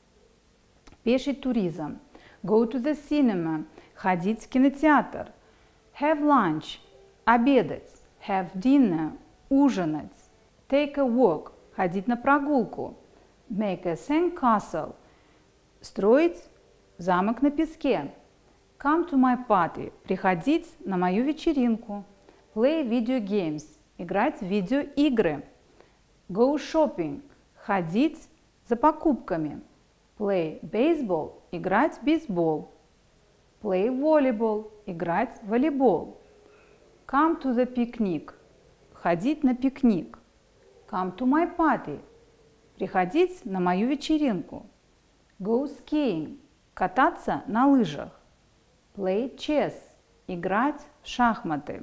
E: пеший туризм, go to the cinema, ходить в кинотеатр, have lunch, обедать, have dinner, ужинать, take a walk, ходить на прогулку, make a sandcastle, строить замок на песке, come to my party, приходить на мою вечеринку, play video games, играть в видеоигры, go shopping, ходить за покупками, play baseball, играть в бейсбол, play volleyball, играть в волейбол, come to the picnic, ходить на пикник, come to my party, приходить на мою вечеринку, go skiing, кататься на лыжах, play chess, играть в шахматы,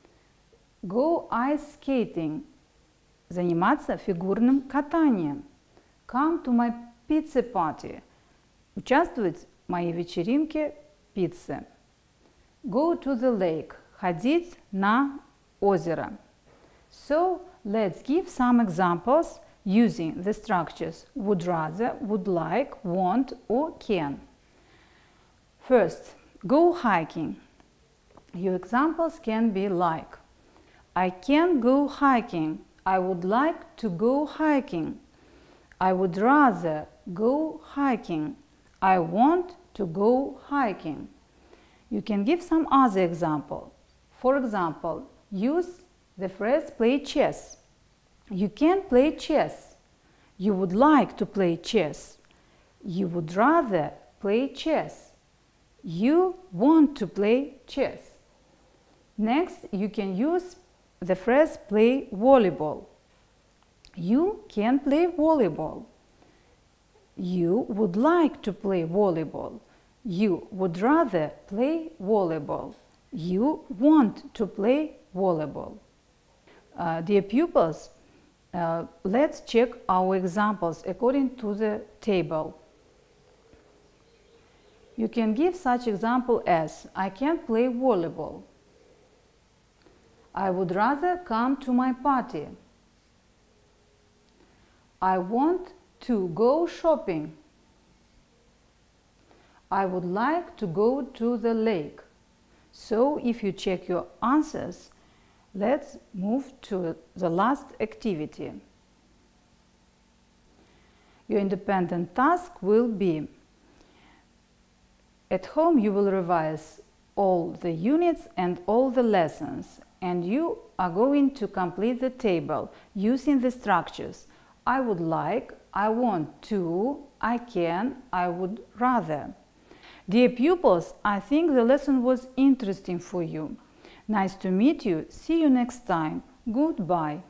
E: go ice skating, заниматься фигурным катанием, come to my pizza party, участвовать в моей вечеринке пиццы, go to the lake, ходить на озеро. So, let's give some examples using the structures would rather, would like, want or can. First, go hiking. Your examples can be like, I can go hiking. I would like to go hiking. I would rather go hiking. I want to go hiking. You can give some other example. For example, use the phrase play chess. You can play chess. You would like to play chess. You would rather play chess. You want to play chess. Next, you can use the phrase play volleyball. You can play volleyball. You would like to play volleyball. You would rather play volleyball. You want to play volleyball. Uh, dear pupils, uh, let's check our examples according to the table. You can give such example as, I can't play volleyball. I would rather come to my party. I want to go shopping. I would like to go to the lake. So if you check your answers, let's move to the last activity. Your independent task will be, at home you will revise all the units and all the lessons, and you are going to complete the table using the structures I would like, I want to, I can, I would rather. Dear pupils, I think the lesson was interesting for you. Nice to meet you. See you next time. Goodbye.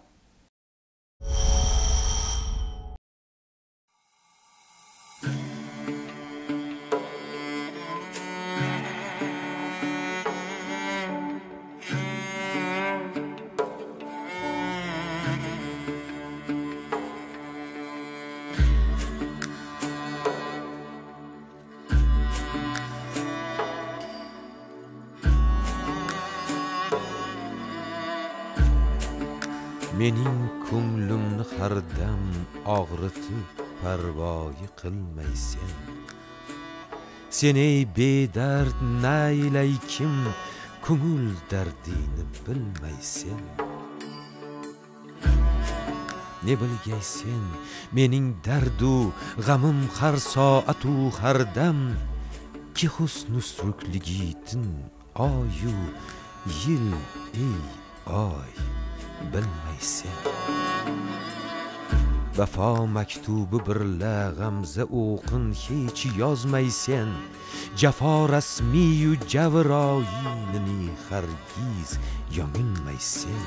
F: mening ko'nglimni har dam og'ritib parvoyi qilmaysan. Sen ey bedard naylay kim ko'ngil dardini bilmaysan. Ne bilgaysen mening dardu g'amim har soatu har dam ki husnu surukligitin oyu yil ey oy bilmaysan. Vafo maktubi birla g'amza o'qin hech yozmaysan. Jafo rasmiyu javroyini hargiz yonilmaysan.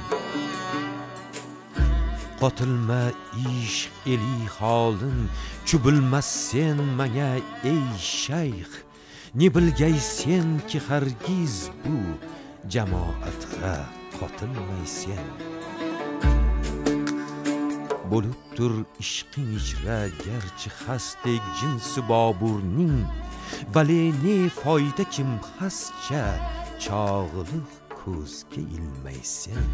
F: Qotilma ishq eli holin chubilmas sen manga ey shayx. Ne bilgaysen ki hargiz bu jamoatga qotilmaysan. Bo'libdir ishqing ichra garchi xasdek jinsi boburning, vale ne foyda kim xascha chog'liq ko'zga ilmaysan.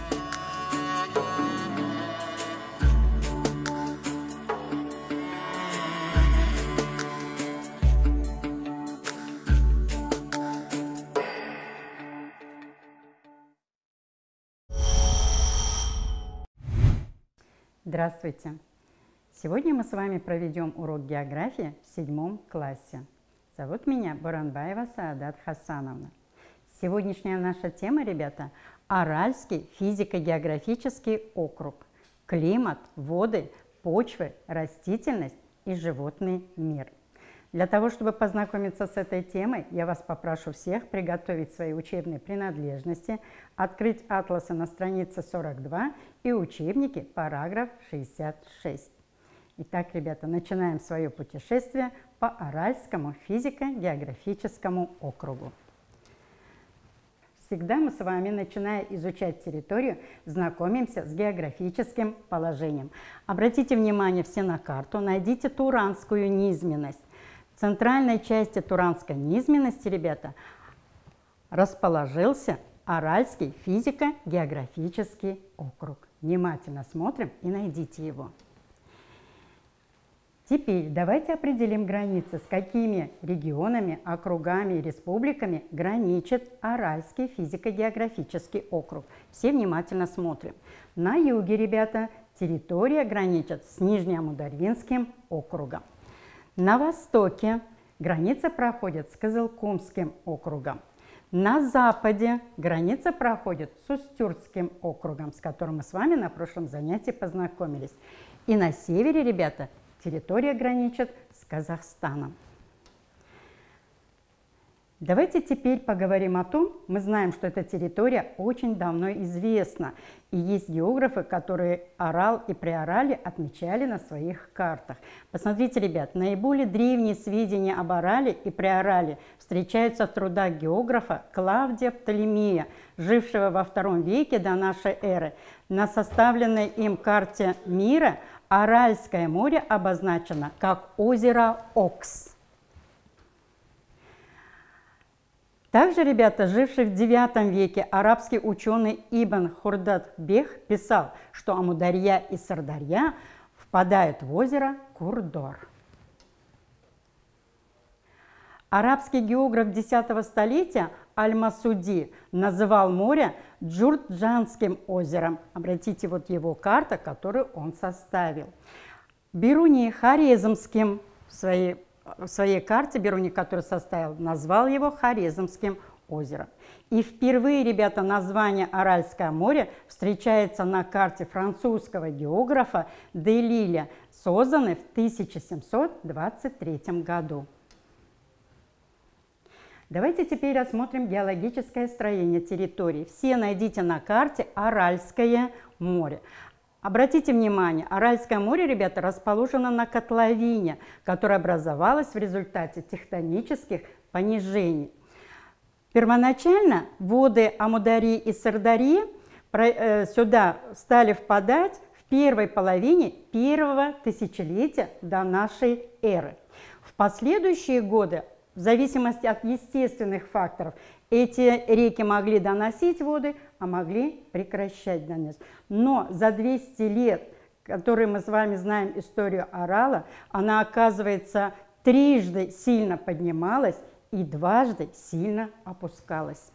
E: Здравствуйте! Сегодня мы с вами проведем урок географии в седьмом классе. Зовут меня Буранбаева Саадат Хасановна. Сегодняшняя наша тема, ребята, Аральский физико-географический округ. Климат, воды, почвы, растительность и животный мир. Для того, чтобы познакомиться с этой темой, я вас попрошу всех приготовить свои учебные принадлежности, открыть атласы на странице сорок два и учебники, параграф шестьдесят шесть. Итак, ребята, начинаем свое путешествие по Аральскому физико-географическому округу. Всегда мы с вами, начиная изучать территорию, знакомимся с географическим положением. Обратите внимание все на карту, найдите Туранскую низменность. В центральной части Туранской низменности, ребята, расположился Аральский физико-географический округ. Внимательно смотрим и найдите его. Теперь давайте определим границы, с какими регионами, округами и республиками граничит Аральский физико-географический округ. Все внимательно смотрим. На юге, ребята, территория граничит с Нижнеамударвинским округом. На востоке граница проходит с Кызылкумским округом. На западе граница проходит с Устюртским округом, с которым мы с вами на прошлом занятии познакомились. И на севере, ребята, территория граничит с Казахстаном. Давайте теперь поговорим о том, мы знаем, что эта территория очень давно известна, и есть географы, которые Арал и Приорале отмечали на своих картах. Посмотрите, ребят, наиболее древние сведения об Арале и Приорале встречаются в трудах географа Клавдия Птолемея, жившего во втором веке до нашей эры. На составленной им карте мира Аральское море обозначено как озеро Окс. Также, ребята, живший в девятом веке арабский ученый Ибн Хурдат-бех писал, что Амударья и Сардарья впадают в озеро Курдор. Арабский географ десятого столетия Аль-Масуди называл море Джурджанским озером. Обратите, вот его карта, которую он составил. Бируни Хорезмским в своей В своей карте Бируни, который составил, назвал его Хорезмским озером. И впервые, ребята, название Аральское море встречается на карте французского географа де Лиля, созданной в тысяча семьсот двадцать третьем году. Давайте теперь рассмотрим геологическое строение территории. Все найдите на карте Аральское море. Обратите внимание, Аральское море, ребята, расположено на котловине, которая образовалась в результате тектонических понижений. Первоначально воды Амударьи и Сардарьи сюда стали впадать в первой половине первого тысячелетия до нашей эры. В последующие годы, в зависимости от естественных факторов, эти реки могли доносить воды, а могли прекращать донос. Но за двести лет, которые мы с вами знаем историю Арала, она, оказывается, трижды сильно поднималась и дважды сильно опускалась.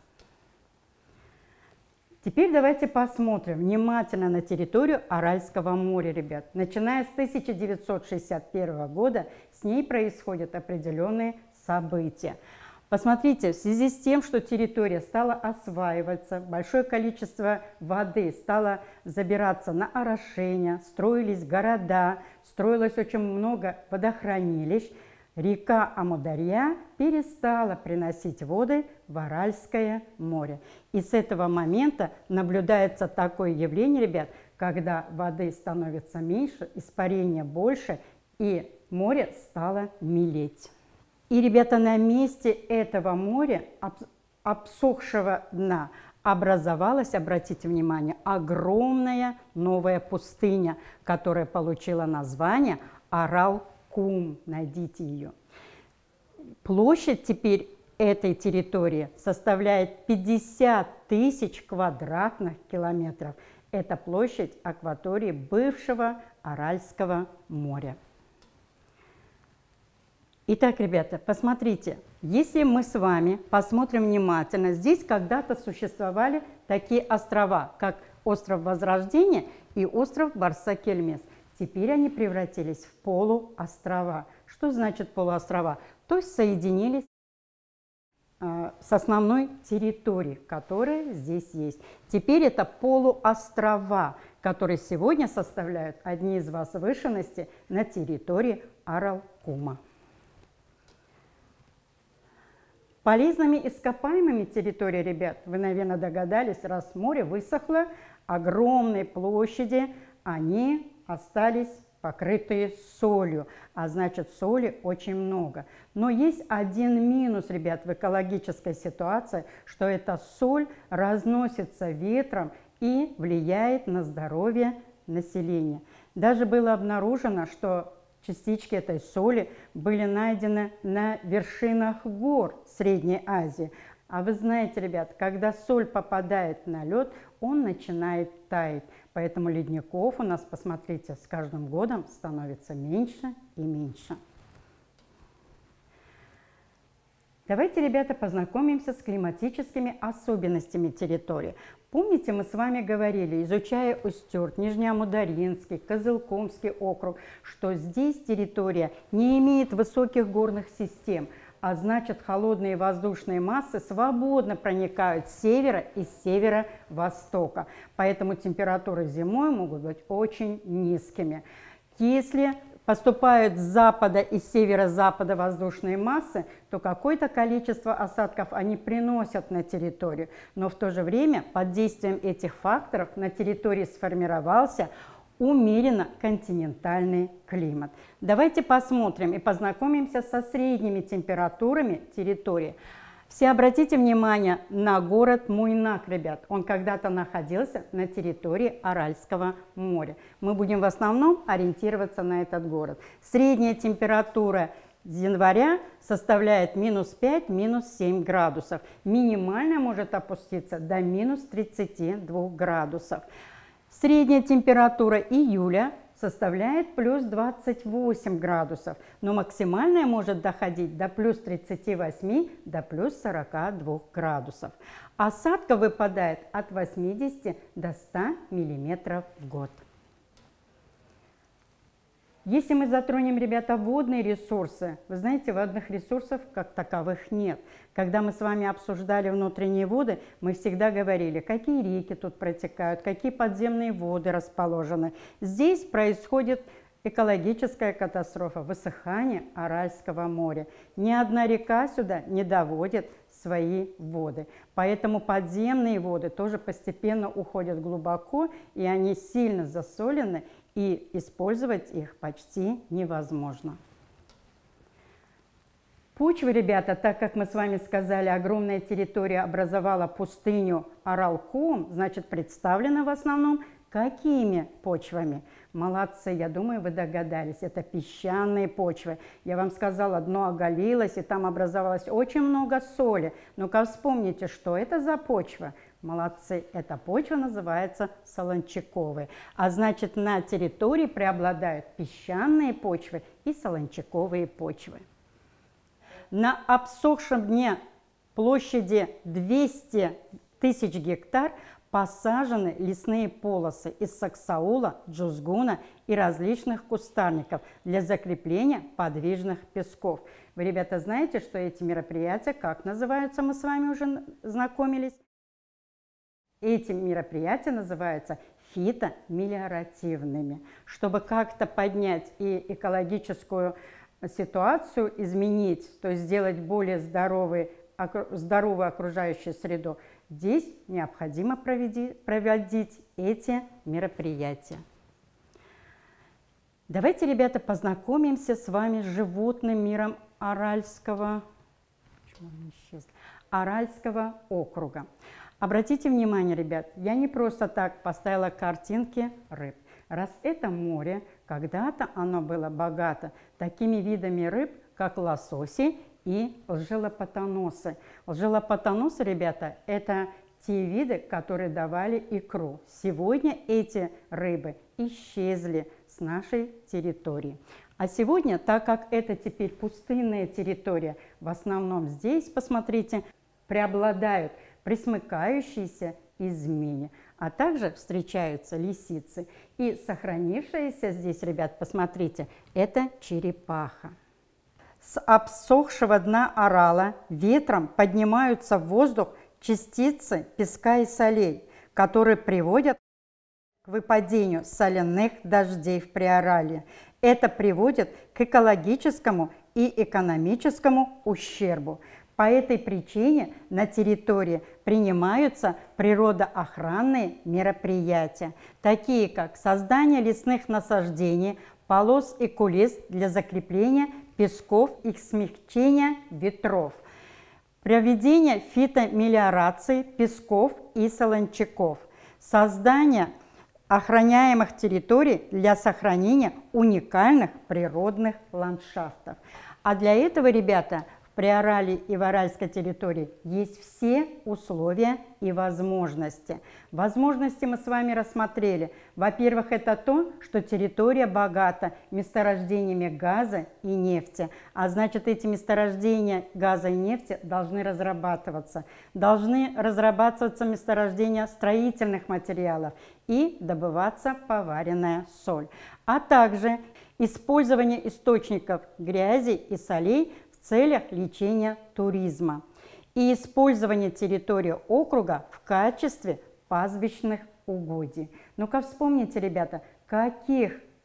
E: Теперь давайте посмотрим внимательно на территорию Аральского моря, ребят. Начиная с тысяча девятьсот шестьдесят первого года с ней происходят определенные события. Посмотрите, в связи с тем, что территория стала осваиваться, большое количество воды стало забираться на орошение, строились города, строилось очень много водохранилищ, река Амударья перестала приносить воды в Аральское море. И с этого момента наблюдается такое явление, ребят, когда воды становится меньше, испарения больше, и море стало мелеть. И, ребята, на месте этого моря, обсохшего дна, образовалась, обратите внимание, огромная новая пустыня, которая получила название Арал-Кум. Найдите ее. Площадь теперь этой территории составляет пятьдесят тысяч квадратных километров. Это площадь акватории бывшего Аральского моря. Итак, ребята, посмотрите, если мы с вами посмотрим внимательно, здесь когда-то существовали такие острова, как остров Возрождения и остров Барсакельмес. Теперь они превратились в полуострова. Что значит полуострова? То есть соединились э, с основной территорией, которая здесь есть. Теперь это полуострова, которые сегодня составляют одни из возвышенностей на территории Арал-Кума. Полезными ископаемыми территории, ребят, вы, наверное, догадались, раз море высохло, огромные площади, они остались покрытые солью, а значит, соли очень много. Но есть один минус, ребят, в экологической ситуации, что эта соль разносится ветром и влияет на здоровье населения. Даже было обнаружено, что частички этой соли были найдены на вершинах гор Средней Азии. А вы знаете, ребят, когда соль попадает на лед, он начинает таять. Поэтому ледников у нас, посмотрите, с каждым годом становится меньше и меньше. Давайте, ребята, познакомимся с климатическими особенностями территории. Помните, мы с вами говорили, изучая Устюрт, Нижнеамударинский, Козылкомский округ, что здесь территория не имеет высоких горных систем, а значит, холодные воздушные массы свободно проникают с севера и с северо-востока. Поэтому температуры зимой могут быть очень низкими. Если поступают с запада и северо-запада воздушные массы, то какое-то количество осадков они приносят на территорию. Но в то же время под действием этих факторов на территории сформировался умеренно континентальный климат. Давайте посмотрим и познакомимся со средними температурами территории. Все обратите внимание на город Муйнак, ребят. Он когда-то находился на территории Аральского моря. Мы будем в основном ориентироваться на этот город. Средняя температура с января составляет минус пять, минус семь градусов. Минимальная может опуститься до минус тридцати двух градусов. Средняя температура июля составляет плюс двадцать восемь градусов, но максимальная может доходить до плюс тридцати восьми, до плюс сорока двух градусов. Осадка выпадает от восьмидесяти до ста миллиметров в год. Если мы затронем, ребята, водные ресурсы, вы знаете, водных ресурсов как таковых нет. Когда мы с вами обсуждали внутренние воды, мы всегда говорили, какие реки тут протекают, какие подземные воды расположены. Здесь происходит экологическая катастрофа, высыхание Аральского моря. Ни одна река сюда не доводит свои воды. Поэтому подземные воды тоже постепенно уходят глубоко, и они сильно засолены, и использовать их почти невозможно. Почвы, ребята, так как мы с вами сказали, огромная территория образовала пустыню Аралком, значит, представлена в основном какими почвами? Молодцы, я думаю, вы догадались, это песчаные почвы. Я вам сказала, дно оголилось, и там образовалось очень много соли. Ну-ка вспомните, что это за почва? Молодцы, эта почва называется солончаковой. А значит, на территории преобладают песчаные почвы и солончаковые почвы. На обсохшем дне площади двести тысяч гектар посажены лесные полосы из саксаула, джузгуна и различных кустарников для закрепления подвижных песков. Вы, ребята, знаете, что эти мероприятия, как называются, мы с вами уже знакомились? Эти мероприятия называются фитомелиоративными. Чтобы как-то поднять и экологическую ситуацию изменить, то есть сделать более здоровый, здоровую окружающую среду, здесь необходимо проводить, проводить эти мероприятия. Давайте, ребята, познакомимся с вами с животным миром Аральского, Аральского округа. Обратите внимание, ребят, я не просто так поставила картинки рыб. Раз это море, когда-то оно было богато такими видами рыб, как лососи и лжелопатоносы. Лжелопатоносы, ребята, это те виды, которые давали икру. Сегодня эти рыбы исчезли с нашей территории. А сегодня, так как это теперь пустынная территория, в основном здесь, посмотрите, преобладают пресмыкающиеся и змеи, а также встречаются лисицы. И сохранившаяся здесь, ребят, посмотрите, это черепаха. С обсохшего дна Арала ветром поднимаются в воздух частицы песка и солей, которые приводят к выпадению соляных дождей в Приоралье. Это приводит к экологическому и экономическому ущербу. По этой причине на территории принимаются природоохранные мероприятия, такие как создание лесных насаждений, полос и кулис для закрепления песков и смягчения ветров, проведение фитомелиорации песков и солончаков, создание охраняемых территорий для сохранения уникальных природных ландшафтов. А для этого, ребята, в Приоралье и в Аральской территории есть все условия и возможности. Возможности мы с вами рассмотрели. Во-первых, это то, что территория богата месторождениями газа и нефти. А значит, эти месторождения газа и нефти должны разрабатываться. Должны разрабатываться месторождения строительных материалов и добываться поваренная соль. А также использование источников грязи и солей в целях лечения туризма и использование территории округа в качестве пастбищных угодий. Ну-ка вспомните, ребята, каких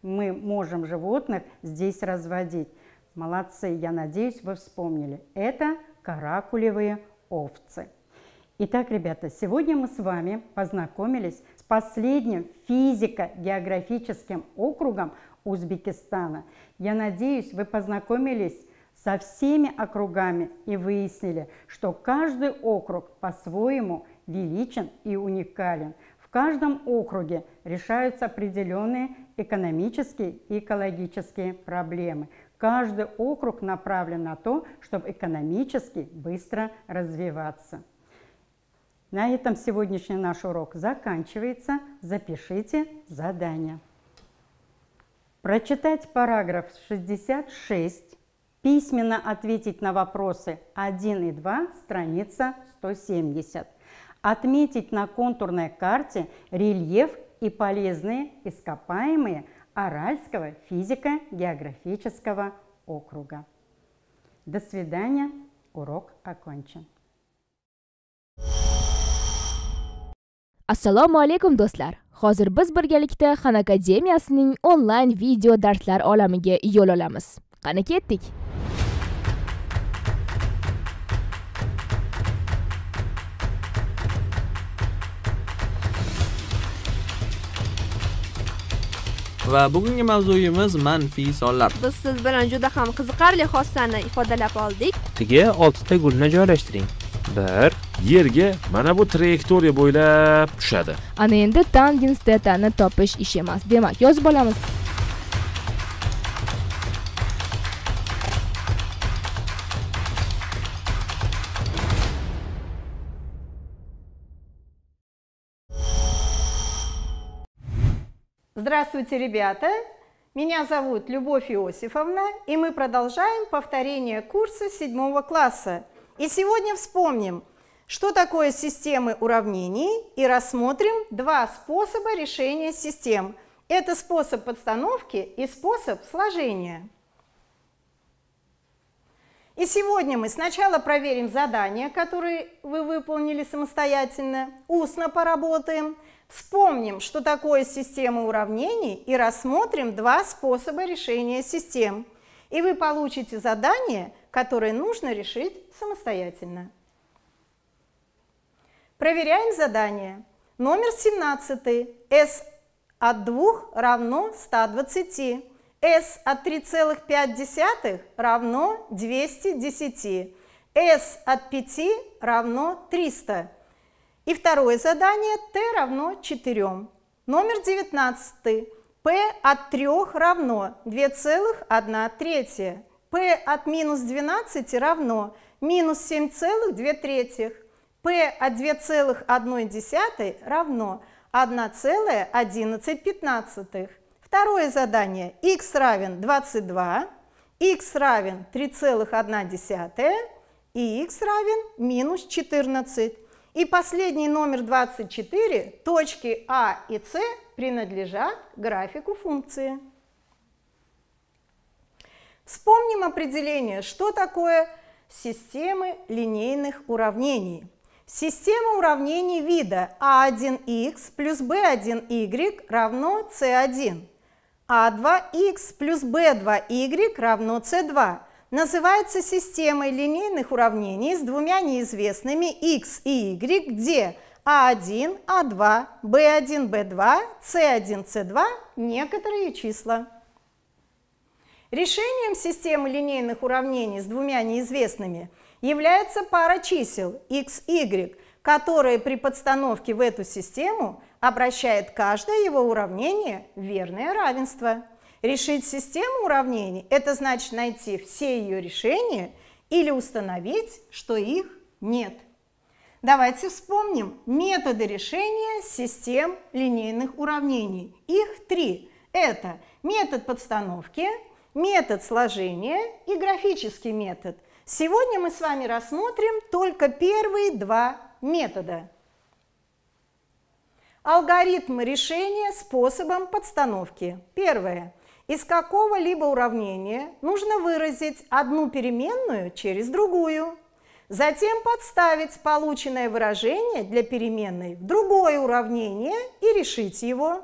E: мы можем животных здесь разводить? Молодцы, я надеюсь, вы вспомнили. Это каракулевые овцы. Итак, ребята, сегодня мы с вами познакомились с последним физико-географическим округом Узбекистана. Я надеюсь, вы познакомились со всеми округами и выяснили, что каждый округ по-своему величен и уникален. В каждом округе решаются определенные экономические и экологические проблемы. Каждый округ направлен на то, чтобы экономически быстро развиваться. На этом сегодняшний наш урок заканчивается. Запишите задание. Прочитать параграф шестьдесят шесть, письменно ответить на вопросы один и два, страница сто семьдесят. Отметить на контурной карте рельеф и полезные ископаемые Аральского физико-географического округа. До свидания. Урок окончен.
G: Assalomu alaykum do'stlar. Hozir biz birgalikda Xan Akademiyasining onlayn video darslar olamiga yo'l olamiz. Qani ketdik.
H: Va bugungi mavzuyimiz manfiy sonlar.
I: Biz siz bilan juda ham qiziqarli xossani ifodalab oldik.
J: Tiga oltita gulni joylashtiring. bir.
B: Yerga mana bu trayektoriya bo'ylab tushadi.
G: Ana endi tangens tetani topish ish emas. Demak, yozib olamiz.
E: Здравствуйте, ребята! Меня зовут Любовь Иосифовна, и мы продолжаем повторение курса седьмого класса. И сегодня вспомним, что такое системы уравнений, и рассмотрим два способа решения систем. Это способ подстановки и способ сложения. И сегодня мы сначала проверим задания, которые вы выполнили самостоятельно, устно поработаем, вспомним, что такое система уравнений, и рассмотрим два способа решения систем. И вы получите задание, которое нужно решить самостоятельно. Проверяем задание. Номер семнадцать. S от двух равно ста двадцати. S от три целых пять десятых равно двухсот десяти. S от пяти равно триста. И второе задание t равно четырем. Номер девятнадцать. P от трёх равно две целых одна третья. P от минус двенадцати равно минус семь целых две третьих. P от двух целых одной десятой равно одна целая одиннадцать пятнадцатых. Второе задание. X равен двадцать два, x равен три целых одна десятая и x равен минус четырнадцать. И последний номер двадцать четыре, точки А и С принадлежат графику функции. Вспомним определение, что такое системы линейных уравнений. Система уравнений вида а один икс плюс бэ один игрек равно С один, а два икс плюс бэ два игрек равно С два. Называется системой линейных уравнений с двумя неизвестными x и y, где а один, а два, бэ один, бэ два, С один, С два – некоторые числа. Решением системы линейных уравнений с двумя неизвестными является пара чисел x, y, которая при подстановке в эту систему обращает каждое его уравнение в верное равенство. Решить систему уравнений – это значит найти все ее решения или установить, что их нет. Давайте вспомним методы решения систем линейных уравнений. Их три. Это метод подстановки, метод сложения и графический метод. Сегодня мы с вами рассмотрим только первые два метода. Алгоритм решения способом подстановки. Первое. Из какого-либо уравнения нужно выразить одну переменную через другую. Затем подставить полученное выражение для переменной в другое уравнение и решить его.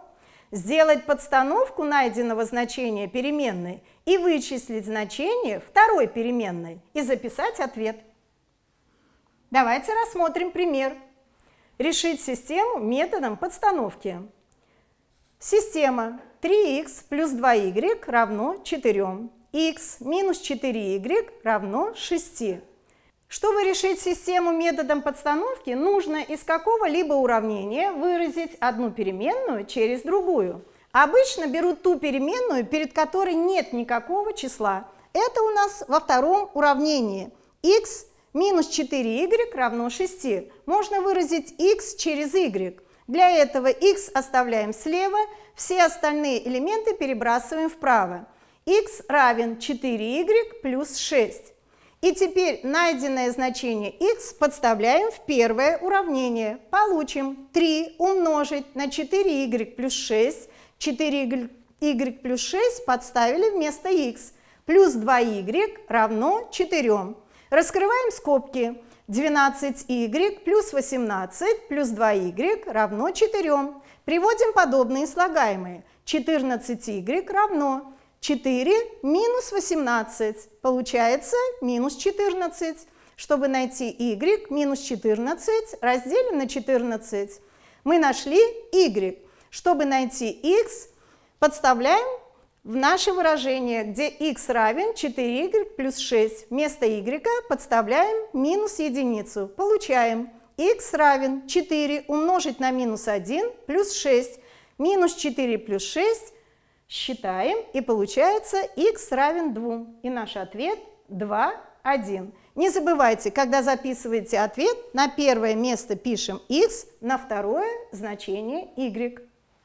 K: сделать подстановку найденного значения переменной и вычислить значение второй переменной и записать ответ. Давайте рассмотрим пример. Решить систему методом подстановки. Система три икс плюс два игрек равно четырем. Х минус четыре игрек равно шести. Чтобы решить систему методом подстановки, нужно из какого-либо уравнения выразить одну переменную через другую. Обычно берут ту переменную, перед которой нет никакого числа. Это у нас во втором уравнении. Х минус четыре игрек равно шести. Можно выразить х через y. Для этого х оставляем слева, все остальные элементы перебрасываем вправо. Х равен четыре игрек плюс шесть. И теперь найденное значение х подставляем в первое уравнение. Получим три умножить на четыре игрек плюс шесть. четыре игрек плюс шесть подставили вместо х. Плюс два игрек равно четырем. Раскрываем скобки. двенадцать игрек плюс восемнадцать плюс два игрек равно четырем. Приводим подобные слагаемые. четырнадцать игрек равно четыре минус восемнадцать. Получается минус четырнадцать. Чтобы найти y, минус четырнадцать разделим на четырнадцать. Мы нашли y. Чтобы найти x, подставляем в наше выражение, где x равен четыре игрек плюс шесть. Вместо y подставляем минус единицу. Получаем x равен четыре умножить на минус один плюс шесть. Минус четыре плюс шесть считаем, и получается x равен двум. И наш ответ два, один. Не забывайте, когда записываете ответ, на первое место пишем x, на второе значение y.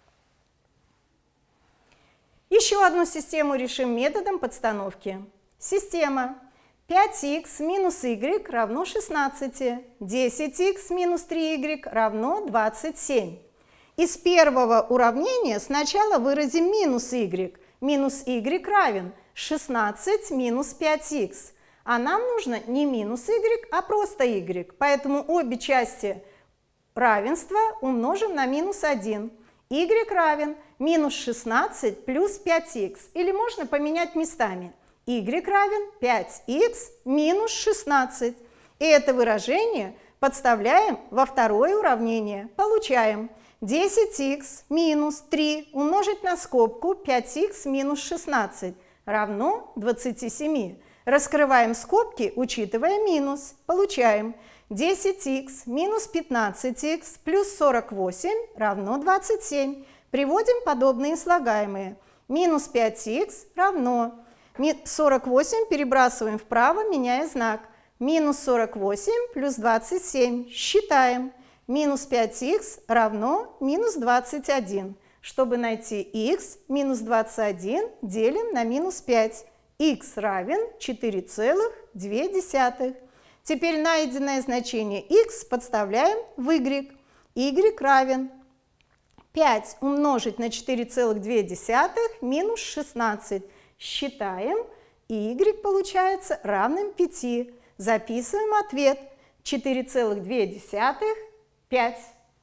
K: Еще одну систему решим методом подстановки. Система пять икс минус y равно шестнадцати, десять икс минус три игрек равно двадцать семь. Из первого уравнения сначала выразим минус y. Минус y равен шестнадцать минус пять икс. А нам нужно не минус y, а просто y. Поэтому обе части равенства умножим на минус один. y равен минус шестнадцать плюс пять икс. Или можно поменять местами. y равен пять икс минус шестнадцать. И это выражение подставляем во второе уравнение. Получаем десять икс минус три умножить на скобку пять икс минус шестнадцать равно двадцати семи. Раскрываем скобки, учитывая минус. Получаем десять икс минус пятнадцать икс плюс сорок восемь равно двадцать семь. Приводим подобные слагаемые. Минус пять икс равно сорок восемь перебрасываем вправо, меняя знак. Минус сорок восемь плюс двадцать семь. Считаем. Минус пять икс равно минус двадцать один. Чтобы найти х, минус двадцать один делим на минус пять. Х равен четыре целых две десятых. Теперь найденное значение х подставляем в y. y равен пять умножить на четыре целых две десятых минус шестнадцать. Считаем, и y получается равным пяти. Записываем ответ. четыре целых две десятых, пять.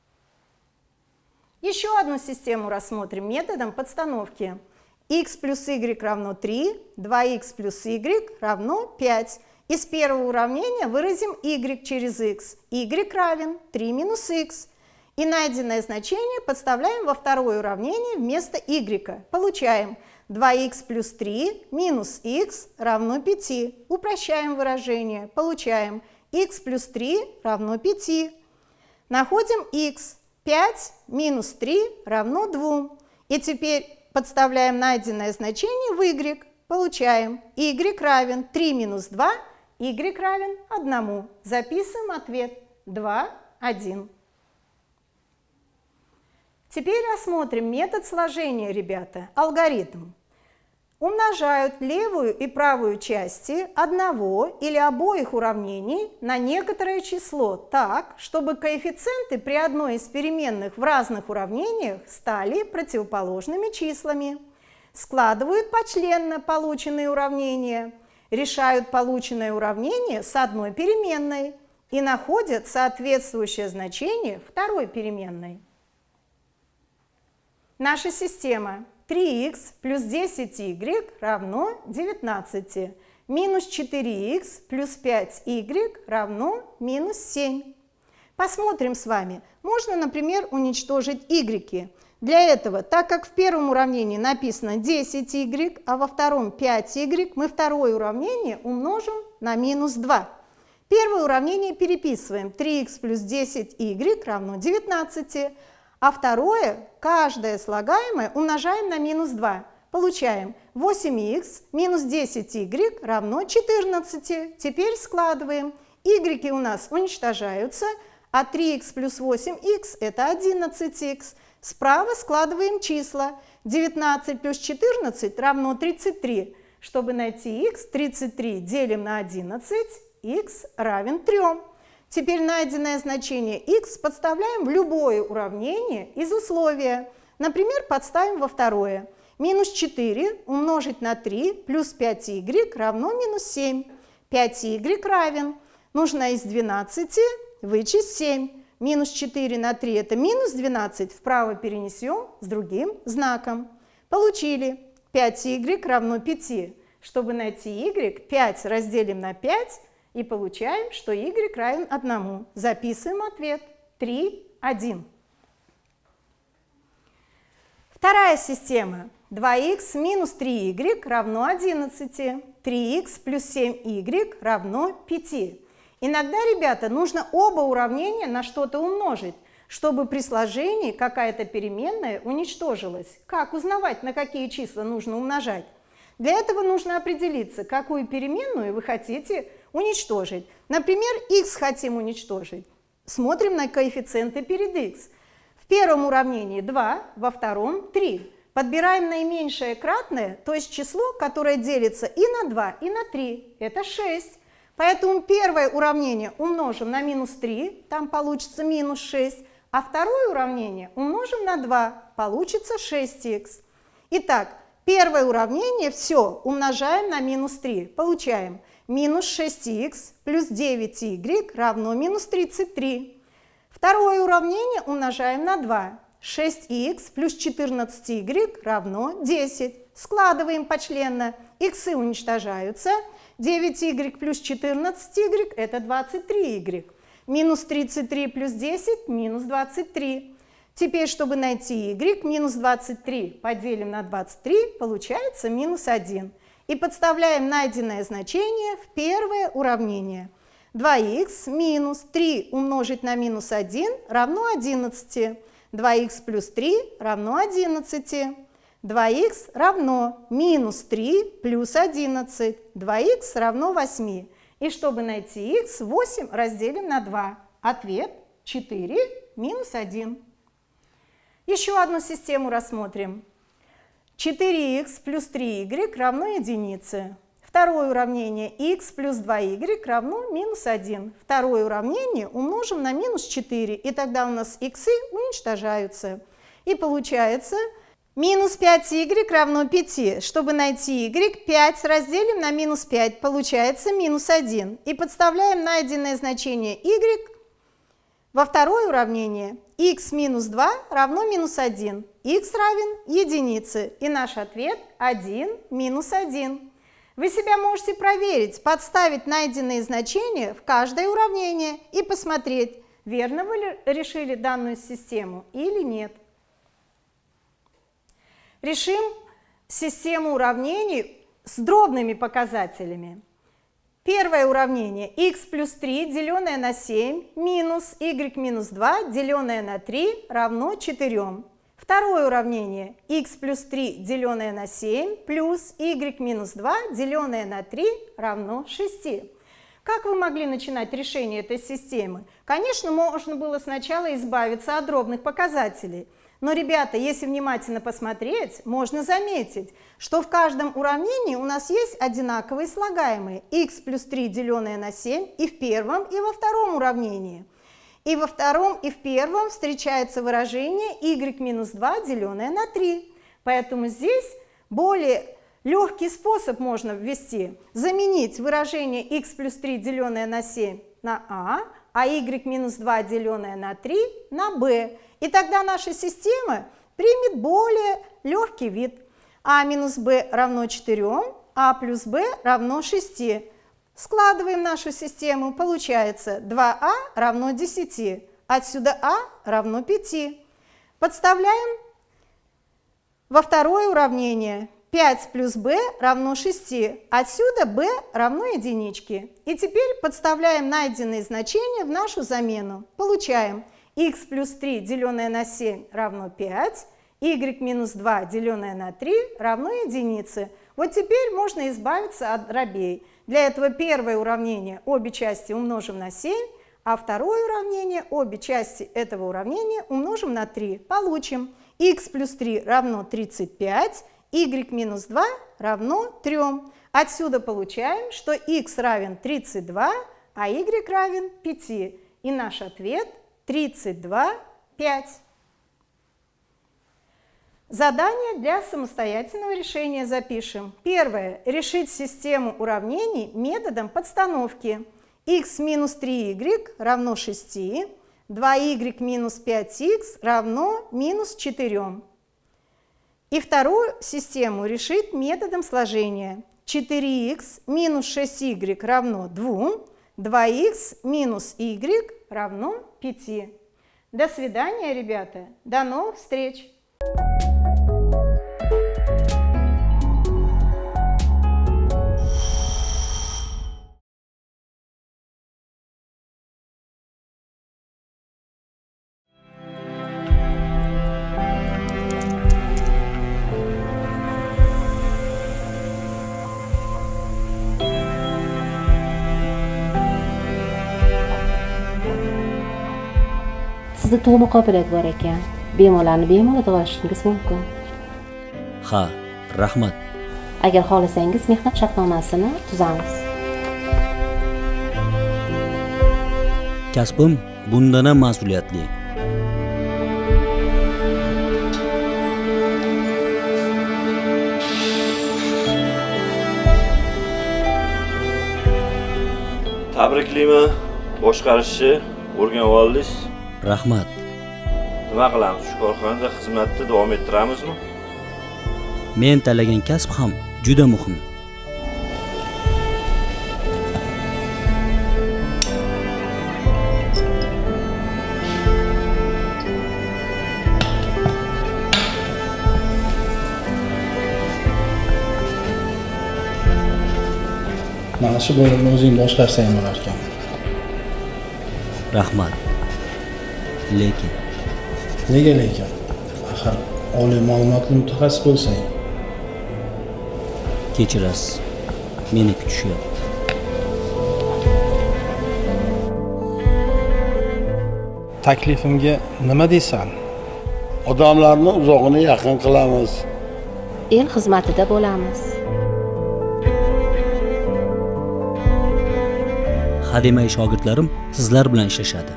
K: Еще одну систему рассмотрим методом подстановки. Х плюс y равно три, два икс плюс y равно пять. Из первого уравнения выразим y через x. y равен три минус x. И найденное значение подставляем во второе уравнение вместо y. Получаем два икс плюс три минус x равно пяти. Упрощаем выражение. Получаем х плюс три равно пяти. Находим x. пять минус три равно двум. И теперь подставляем найденное значение в y. Получаем y равен три минус два, y равен одному. Записываем ответ два, один. Теперь рассмотрим метод сложения, ребята, алгоритм. Умножают левую и правую части одного или обоих уравнений на некоторое число так, чтобы коэффициенты при одной из переменных в разных уравнениях стали противоположными числами. Складывают почленно полученные уравнения, решают полученное уравнение с одной переменной и находят соответствующее значение второй переменной. наша система. три икс плюс десять y равно девятнадцати. Минус четыре икс плюс пять y равно минус семь. Посмотрим с вами. Можно, например, уничтожить y. Для этого, так как в первом уравнении написано десять y, а во втором пять y, мы второе уравнение умножим на минус два. Первое уравнение переписываем. три икс плюс десять y равно девятнадцати. А второе, каждое слагаемое, умножаем на минус два. Получаем восемь икс минус десять y равно четырнадцати. Теперь складываем. Y у нас уничтожаются, а три икс плюс восемь икс это одиннадцать икс. Справа складываем числа. девятнадцать плюс четырнадцать равно тридцать три. Чтобы найти х, тридцать три делим на одиннадцать, х равен трем. Теперь найденное значение х подставляем в любое уравнение из условия. Например, подставим во второе. Минус четыре умножить на три плюс пять y равно минус семь. пять y равен. Нужно из двенадцати вычесть семь. Минус четыре на три это минус двенадцать. Вправо перенесем с другим знаком. Получили. пять y равно пяти. Чтобы найти y, пять разделим на пять. И получаем, что y равен одному. Записываем ответ. три, один. Вторая система. два икс минус три y равно одиннадцати. три икс плюс семь y равно пяти. Иногда, ребята, нужно оба уравнения на что-то умножить, чтобы при сложении какая-то переменная уничтожилась. Как узнавать, на какие числа нужно умножать? Для этого нужно определиться, какую переменную вы хотите уничтожить. Например, х хотим уничтожить. Смотрим на коэффициенты перед х. В первом уравнении два, во втором три. Подбираем наименьшее кратное, то есть число, которое делится и на два, и на три. Это шесть. Поэтому первое уравнение умножим на минус три, там получится минус шесть. А второе уравнение умножим на два, получится шесть икс. Итак, первое уравнение все умножаем на минус три. Получаем минус шесть икс плюс девять y равно минус тридцать три. Второе уравнение умножаем на два. шесть икс плюс четырнадцать y равно десять. Складываем почленно. Иксы уничтожаются. девять y плюс четырнадцать y это двадцать три y. Минус тридцать три плюс десять минус двадцать три. Теперь, чтобы найти y, минус двадцать три поделим на двадцать три, получается минус один. И подставляем найденное значение в первое уравнение. два икс минус три умножить на минус один равно одиннадцати. два икс плюс три равно одиннадцати. два икс равно минус три плюс одиннадцать. два икс равно восьми. И чтобы найти х, восемь разделим на два. Ответ четыре минус один. Еще одну систему рассмотрим. четыре икс плюс три y равно единице. Второе уравнение х плюс два y равно минус один. Второе уравнение умножим на минус четыре, и тогда у нас иксы уничтожаются. И получается минус пять y равно пяти. Чтобы найти y, пять разделим на минус пять, получается минус один. И подставляем найденное значение y во второе уравнение. Х минус два равно минус один. Х равен единице. И наш ответ один минус один. Вы себя можете проверить, подставить найденные значения в каждое уравнение и посмотреть, верно вы решили данную систему или нет. Решим систему уравнений с дробными показателями. Первое уравнение х плюс три, деленное на семь, минус y минус два, деленное на три, равно четырем. Второе уравнение х плюс три, деленное на семь, плюс y минус два, деленное на три, равно шести. Как вы могли начинать решение этой системы? Конечно, можно было сначала избавиться от дробных показателей. Но, ребята, если внимательно посмотреть, можно заметить, что в каждом уравнении у нас есть одинаковые слагаемые х плюс три, деленное на семь, и в первом, и во втором уравнении. И во втором, и в первом встречается выражение y минус два, деленное на три. Поэтому здесь более легкий способ можно ввести. Заменить выражение х плюс три, деленное на семь на а, а y минус два, деленное на три на b. И тогда наша система примет более легкий вид. А минус b равно четырем, а плюс b равно шести. Складываем нашу систему. Получается два а равно десяти. Отсюда а равно пяти. Подставляем во второе уравнение. пять плюс b равно шести. Отсюда b равно единичке. И теперь подставляем найденные значения в нашу замену. Получаем x плюс три, деленное на семь, равно пять. Y минус два, деленное на три, равно единице. Вот теперь можно избавиться от дробей. Для этого первое уравнение обе части умножим на семь, а второе уравнение обе части этого уравнения умножим на три. Получим x плюс три равно тридцать пять, y минус два равно трем. Отсюда получаем, что x равен тридцать два, а y равен пяти. И наш ответ тридцать два, пять. Задание для самостоятельного решения запишем. Первое. Решить систему уравнений методом подстановки. X минус три y равно шести, два y минус пять х равно минус четырем. И вторую систему решить методом сложения. четыре х минус шесть y равно двум, два х минус y равно пяти. До свидания, ребята. До новых встреч!
L: Sizda tug'ma qobiliyat bor ekan. Bemorlarni bemalol davolashingiz mumkin.
M: Ha, rahmat.
L: Agar xohlasangiz mehnat shartnomasini tuzamiz.
M: Kasbim bundan ham mas'uliyatli.
N: Tabriklayman. Boshqarishni o'rganib oldingiz.
M: Rahmat.
N: Nima qilamiz? Shu korxonada xizmatni davom ettiramizmi?
M: Men tanlagan kasb ham juda muhim.
O: Mana shu bo'limni o'zing boshqarsang bo'lar ekan.
M: Rahmat. Lekin
O: nega lekin? Axir oliy ma'lumotli mutaxassis bo'lsang.
M: Kechirasiz. Meni kutishyapti.
O: Taklifimga nima deysan?
P: Odamlarni uzog'ini yaqin qilamiz.
L: El xizmatida bo'lamiz.
M: Hademay shogirdlarim sizlar bilan ishlashadi.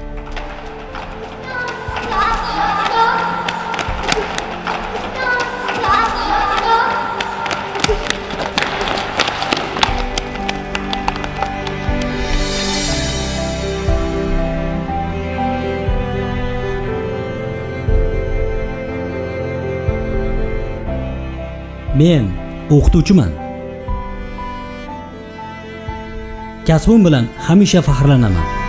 M: Men o'qituvchiman. Kasbim bilan hamisha faxrlanaman.